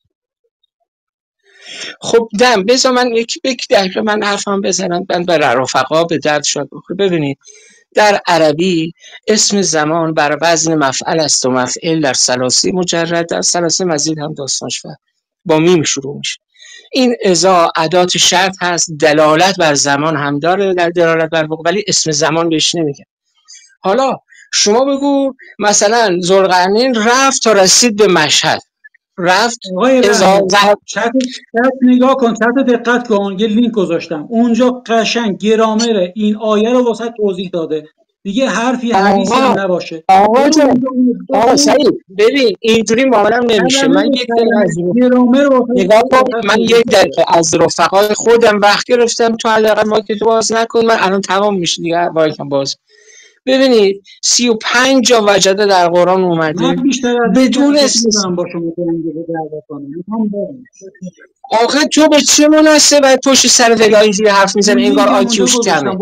خب بذار من یک دقیقه من حرفم بزنم. من برای رفقا به درد شد. ببینید در عربی اسم زمان بر وزن مفعل است و مفعل در ثلاثی مجرد، در ثلاثی مزید هم داستانش با میم شروع میشه. این اذا ادات شرط هست، دلالت بر زمان هم داره در دلالت بر وقوع، ولی اسم زمان بهش نمیگن. حالا شما بگو مثلا ذوالقرنین رفت تا رسید به مشهد. رفت چت نگاه کن، چت دقت کن، یه لینک گذاشتم اونجا قشنگ گرامر این آیه رو واسه توضیح داده دیگه، حرفی حدیثی هم نباشه. آقا سعید ببین اینجوری معاملم نمیشه. من یک دقیقه از رفقای خودم وقت گرفتم، تو حداقل مایک تو باز نکن. من الان تمام میشه دیگه مایکم باز. ببینید 35 جا وجده در قرآن اومده بدون آخه تو به چه مناسبت پشت سر ولا اینجوری حرف میزنه انگار آیکیوش کمه.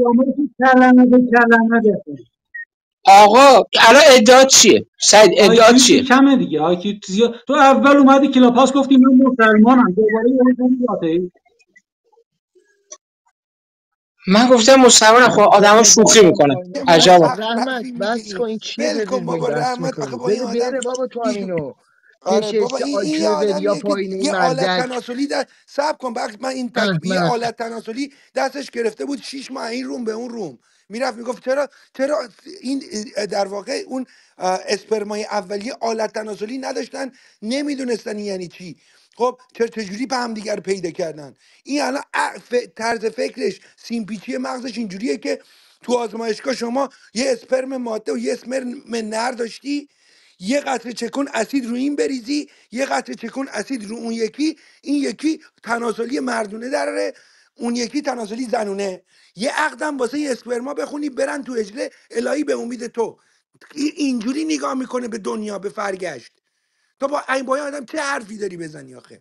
آقا الان ادعا چیه؟ سعید ادعا چیه؟ کمه دیگه آیکیو زیاد. تو اول اومدی کلاپاس گفتی من مسلمانم، دوباره یادت من گفتم مسلمان خب آدما رحمت شوخی بچه ها میکنن پایین ما عجبا. نمیذارم. سخت رحمت بخشی بس کن، میگیریم. این چیه ول داری کن بابا، بحث رحمت آخه میکنی؟ با این بده آدم بره بابا تو هیچ. همینو آره بابا، نشسته این یه آیکیو وریا آدمیه که پایین این یه آلت مردک تناسلی صبر کن بخش من این یه احمق. آلت تناسلی دستش گرفته بود 6 ماه این روم به اون روم میرفت میگفت چرا این در واقع اون اسپرمای اولیه آلت تناسلی نداشتن، نمیدونستن یعنی چی. خب چجوری به هم دیگر پیدا کردن؟ این الان طرز فکرش سیمپیچی مغزش اینجوریه که تو آزمایشگاه شما یه اسپرم ماده و یه اسپرم نر داشتی، یه قطره چکن اسید رو این بریزی، یه قطره چکن اسید رو اون یکی، این یکی تناسلی مردونه داره، اون یکی تناسلی زنونه، یه عقدم واسه یه اسپرما بخونی برن تو اجله الهی به امید تو. اینجوری نگاه میکنه به دنیا، به فرگشت. تو با این آدم چه حرفی داری بزنی آخه؟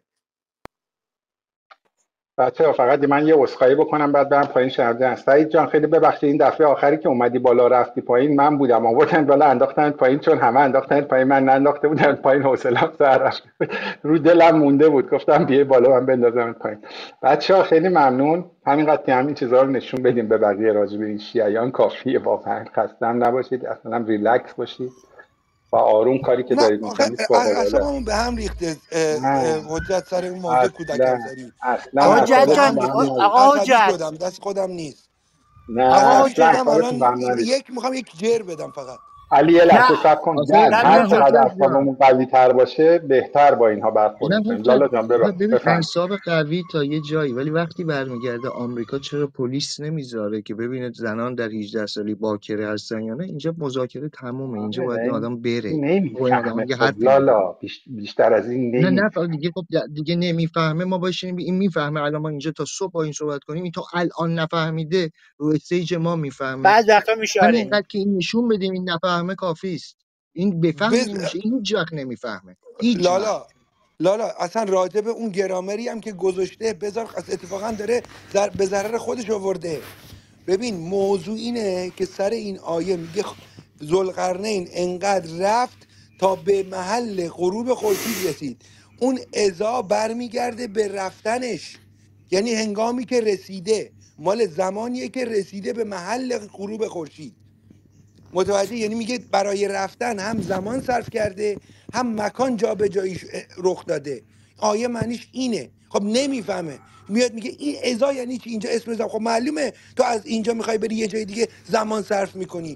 بچه ها فقط من یه عذرخواهی بکنم بعد برم پایین. شنونده سعید جان خیلی ببخشید این دفعه آخری که اومدی بالا رفتی پایین من بودم آوردن بالا انداختن پایین، چون همه انداختن پایین من ننداخته بودم پایین، حوصله‌ام سر رفت. رو دلم مونده بود گفتم بیای بالا من بندازم پایین. بچه ها خیلی ممنون، همینقدر که همین چیزا رو نشون بدیم به بقیه راجع به این شیعیان کافیه. واقعا خسته هم نباشید، اصلا ریلکس باشید و آروم کاری که نه دارید آخه میکنید فوق العاده. اعصابمون به هم ریخته. نه حجت سر اون موضوع کودک اصلا همسری اصلا حجت به اعصابتون هم به جان هم ریخته. نریزید. آقا عصبی حجت شدم، دست خودم نیست. نه آقا عصبی اصلا حجت شدم اعصابتون به الان. هم نریزید. میخوام یک جر بدم فقط. علی یه نه لحظه صبر کن. آخه جان نه هر ببین چقدر حجت جان، اعصابمون قوی تر باشه بهتر با اینها برخورد نه میکنیم. حجت لالا جان آخه ببین بفهم. اعصاب قوی تا یه جایی، ولی وقتی برمیگرده آمریکا چرا پلیس نمیذاره که ببینه زنان در 18 سالی باکره هستن یا نه؟ اینجا مذاکره تمومه، اینجا باید این آدم بره. با این آدم نمیفهمه دیگه خب حرفی نداره. لالا، بیشتر از این نه نه نمیفهم. دیگه خب دیگه نمیفهمه، ما باشیم این میفهمه. الان ما اینجا تا صبح با این صحبت کنیم، این تا الان نفهمیده، رو استیج ما میفهمه. بعد وقتا همین میشاریم. اینقدر که این نشون بدیم این نفهمه کافی است. این بفهمه این میشه، این هیچ وقت نمیفهمه، هیچ وقت. لالا لالا اصلا راجع به اون گرامری هم که گذاشته بذار، اتفاقا داره به ضرر خودش آورده. ببین موضوع اینه که سر این آیه میگه ذوالقرنین انقدر رفت تا به محل غروب خورشید رسید. اون ازا برمیگرده به رفتنش، یعنی هنگامی که رسیده، مال زمانیه که رسیده به محل غروب خورشید. متوجه؟ یعنی میگه برای رفتن هم زمان صرف کرده، هم مکان جابجاییش رخ داده. آیه معنیش اینه. خب نمیفهمه، میاد میگه این ازا یعنی چی؟ اینجا اسم زمان، خب معلومه تو از اینجا میخوای بری یه جای دیگه زمان صرف میکنی.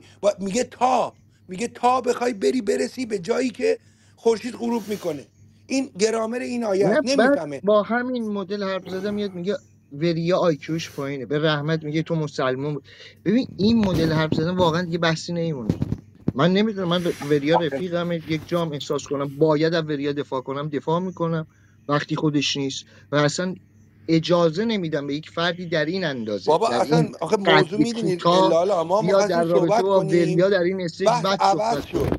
میگه تا بخوای بری برسی به جایی که خورشید غروب میکنه. این گرامر این آیه نه است، بعد نمیفهمه. با همین مدل حرف زدم میاد میگه وریا آیکیوش پایینه، به رحمت میگه تو مسلمان بود. ببین این مدل حرف زدن واقعا دیگه بحثی نمیمونه. من نمیدونم، من وریا رفیقم، یک جام احساس کنم باید از وریا دفاع کنم دفاع میکنم وقتی خودش نیست، و اصلا اجازه نمیدم به یک فردی در این اندازه، بابا در اصلا این آخه موضوع قدری میدونی کوتاه لالا، ما بیا میخواستیم در رابطه صحبت با وریا کنیم، در این استیج بحث بد عوض صحبت شد. کنه.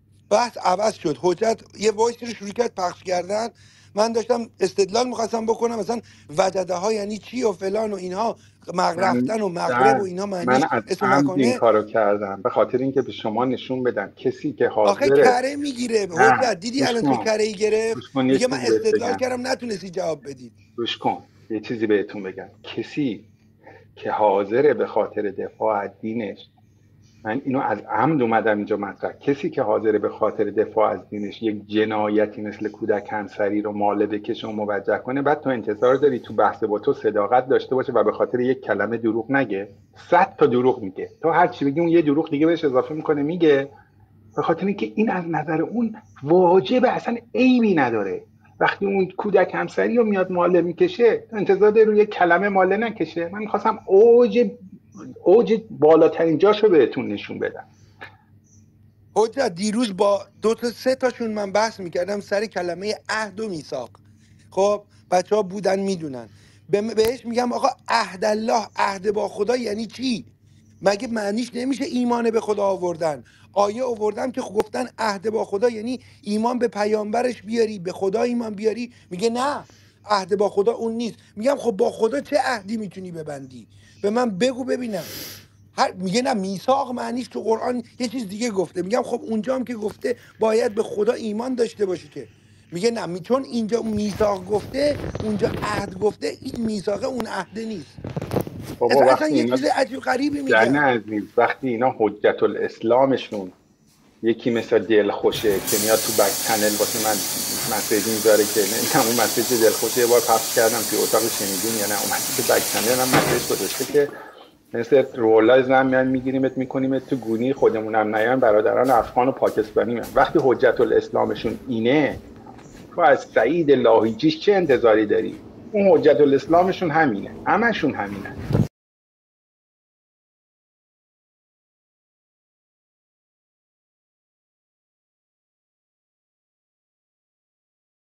حجت یه وایسی رو شروع کرد پخش کردن. من داشتم استدلال میخواستم بکنم مثلا وجده ها یعنی چی و فلان و اینها، من رفتن و مغرب و در اینها من معنیش از اسم عمد این مکانه. کارو کردم به خاطر اینکه به شما نشون بدم کسی که آخه حاضره. کره میگیره. نه حجت دیدی گوش الان چه کن، کره ای گرفت؟ گوش کن یه میگه من چیزی بهت استدلال بگم. کردم نتونستی جواب بدید. گوش کن یه چیزی بهتون بگم. کسی که حاضره به خاطر دفاع از دینش، من اینو از عمد اومدم اینجا مطرح، کسی که حاضره به خاطر دفاع از دینش یک جنایتی مثل کودک همسری رو ماله بکشه و موجه کنه، بعد تو انتظار داری تو بحث با تو صداقت داشته باشه و به خاطر یک کلمه دروغ نگه؟ 100 تا دروغ میگه، تو هر چی بگی اون یه دروغ دیگه بهش اضافه میکنه میگه، به خاطر اینکه این از نظر اون واجب، اصلا عیبی نداره. وقتی اون کودک همسری رو میاد ماله میکشه انتظار داری روی کلمه ماله نکشه. من میخواستم اوج بالاترین جاشو بهتون نشون بدم. حجت دیروز با دو تا سه تاشون من بحث میکردم سر کلمه عهد و میثاق. خب بچه ها بودن میدونن. بهش میگم آقا عهد الله، عهد با خدا یعنی چی؟ مگه معنیش نمیشه ایمان به خدا آوردن؟ آیه آوردم که گفتن عهد با خدا یعنی ایمان به پیامبرش بیاری، به خدا ایمان بیاری. میگه نه، عهد با خدا اون نیست. میگم خب با خدا چه عهدی میتونی ببندی؟ به من بگو ببینم. میگه نه، میثاق معنیش تو قرآن یه چیز دیگه گفته. میگم خب اونجا هم که گفته باید به خدا ایمان داشته باشی که. میگه نه، چون اینجا میثاق گفته، اونجا عهد گفته، این میثاق اون عهد نیست. بابا اصلا وقتی یه اینا چیز عجیب غریبی جن میگن. عزیز، وقتی اینا حجت الاسلامشون یکی مثل دلخوشه که میاد تو بک چنل واسه من مسیج میذاره که نمیدونم اون مسیج دلخوشه یه بار پخش کردم توی اتاق شنیدین یا نه، اومد تو بک چنل هم مسیج گذاشته که مثل رولای زن میان میگیریمت میکنیمت تو گونی، خودمونم نیان برادران افغان و پاکستانی میان. وقتی حجت الاسلامشون اینه، تو از سعید لاهیجیش چه انتظاری داری؟ اون حجت الاسلامشون همینه، همشون همینه.